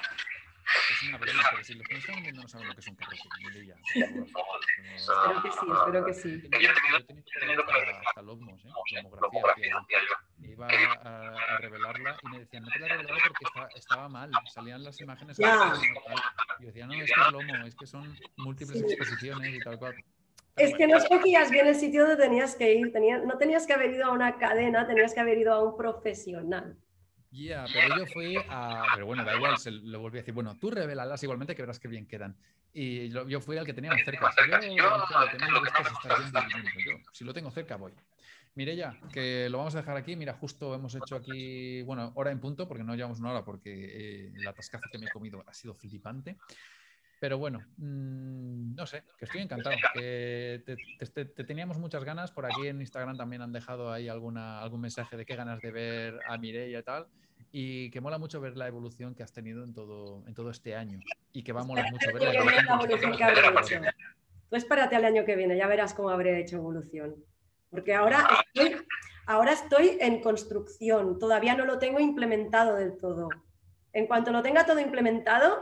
Es una broma, pero si los que nos están viendo no saben lo que es un carrete. Mireia, Espero que sí, espero que sí. Yo he tenido hasta, hasta lomos, ¿eh? Lomografía. Iba a, a revelarla y me decían, no te la he revelado porque está, estaba mal. Salían las imágenes. Ya. Y yo decía, no, es que es lomo, es que son múltiples sí. exposiciones y tal cual. Es que no escogías bien el sitio donde tenías que ir. Tenías, no tenías que haber ido a una cadena, tenías que haber ido a un profesional. Ya, yeah, pero yo fui a... Pero bueno, da igual, se lo volví a decir. Bueno, tú revélalas igualmente que verás que bien quedan. Y yo, yo fui al que tenía más cerca. Yo, yo lo que no me gusta es estar yendo y viniendo. Yo, si lo tengo cerca, voy. Mireia, que lo vamos a dejar aquí. Mira, justo hemos hecho aquí, bueno, hora en punto, porque no llevamos una hora, porque eh, el atascazo que me he comido ha sido flipante. Pero bueno, mmm, no sé, que estoy encantado. Que te, te, te teníamos muchas ganas. Por aquí en Instagram también han dejado ahí alguna, algún mensaje de qué ganas de ver a Mireia y tal. Y que mola mucho ver la evolución que has tenido en todo, en todo este año. Y que va a molar mucho ver la evolución, la evolución que habré hecho. Tú espérate al año que viene, ya verás cómo habré hecho evolución. Porque ahora estoy, ahora estoy en construcción. Todavía no lo tengo implementado del todo. En cuanto lo tenga todo implementado,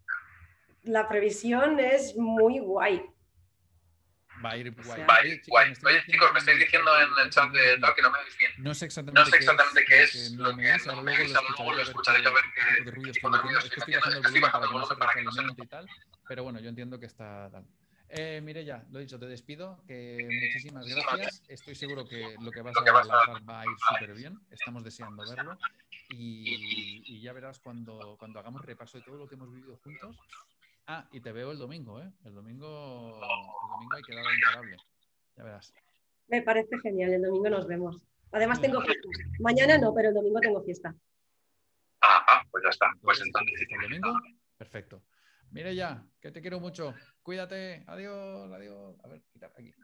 la previsión es muy guay. Va a ir guay. O sea, va a ir guay. Oye, chicos, me estáis diciendo en el chat de tal que no me oís bien. No sé exactamente, no sé exactamente qué es, qué es lo que no me oís, ahora luego lo escucharé, lo escucharé yo a ver qué tipo de ruido estoy metiendo. Es que estoy bajando el volumen para que no se retroalimente y tal, pero bueno, yo entiendo que está tal. Eh, Mireia, lo he dicho, te despido, que muchísimas gracias. Estoy seguro que lo que vas a lanzar va a ir súper bien. Estamos deseando verlo y, y ya verás cuando, cuando hagamos repaso de todo lo que hemos vivido juntos. Ah, y te veo el domingo, ¿eh? El domingo, el domingo hay quedada imparable. Ya verás. Me parece genial, el domingo nos vemos. Además Muy bien. tengo fiesta. Mañana no, pero el domingo tengo fiesta. Ajá, pues ya está. Pues Entonces, si entonces tienes sí fiesta el tienes domingo, perfecto. Mire ya, que te quiero mucho. Cuídate. Adiós, adiós. A ver, quitar aquí.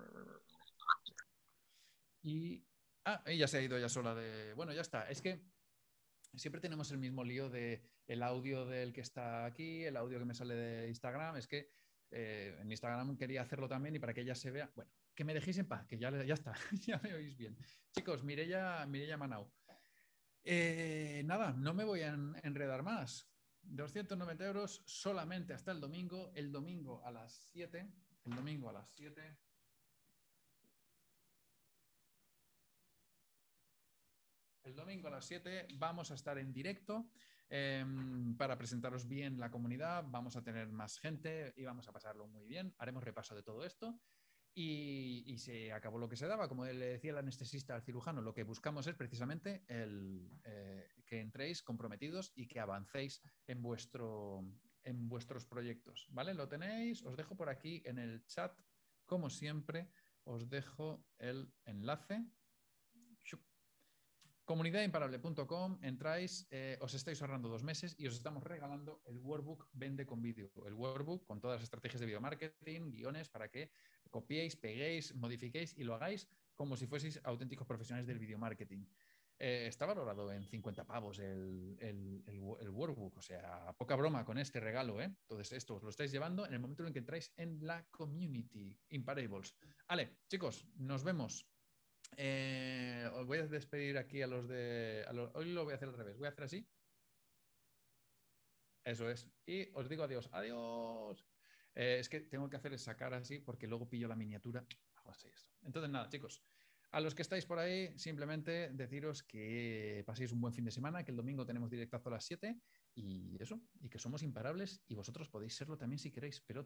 Y. Ah, ella se ha ido ya sola de. Bueno, ya está. Es que siempre tenemos el mismo lío de el audio del que está aquí, el audio que me sale de Instagram. Es que eh, en Instagram quería hacerlo también y para que ella se vea. Bueno, que me dejéis en paz, que ya, ya está. Ya me oís bien. Chicos, Mireia, Mireia Manau. Eh, nada, no me voy a enredar más. doscientos noventa euros solamente hasta el domingo. El domingo a las siete. El domingo a las siete. El domingo a las siete vamos a estar en directo eh, para presentaros bien la comunidad. Vamos a tener más gente y vamos a pasarlo muy bien. Haremos repaso de todo esto. Y, y se acabó lo que se daba. Como le decía el anestesista al cirujano, lo que buscamos es precisamente el, eh, que entréis comprometidos y que avancéis en, vuestro, en vuestros proyectos. ¿Vale? Lo tenéis. Os dejo por aquí en el chat, como siempre, os dejo el enlace. comunidad imparable punto com, entráis, eh, os estáis ahorrando dos meses y os estamos regalando el workbook Vende con Vídeo. El workbook con todas las estrategias de video marketing, guiones para que copiéis, peguéis, modifiquéis y lo hagáis como si fueseis auténticos profesionales del video marketing. Eh, está valorado en cincuenta pavos el, el, el, el workbook, o sea, poca broma con este regalo, ¿eh? Entonces, esto os lo estáis llevando en el momento en que entráis en la community Imparables. Vale, chicos, nos vemos. Eh, os voy a despedir aquí a los de... A los, hoy lo voy a hacer al revés. Voy a hacer así. Eso es. Y os digo adiós. ¡Adiós! Eh, es que tengo que hacer esa cara así porque luego pillo la miniatura. Hago así esto. Entonces, nada, chicos. A los que estáis por ahí, simplemente deciros que paséis un buen fin de semana, que el domingo tenemos directazo a las siete y eso, y que somos imparables y vosotros podéis serlo también si queréis, pero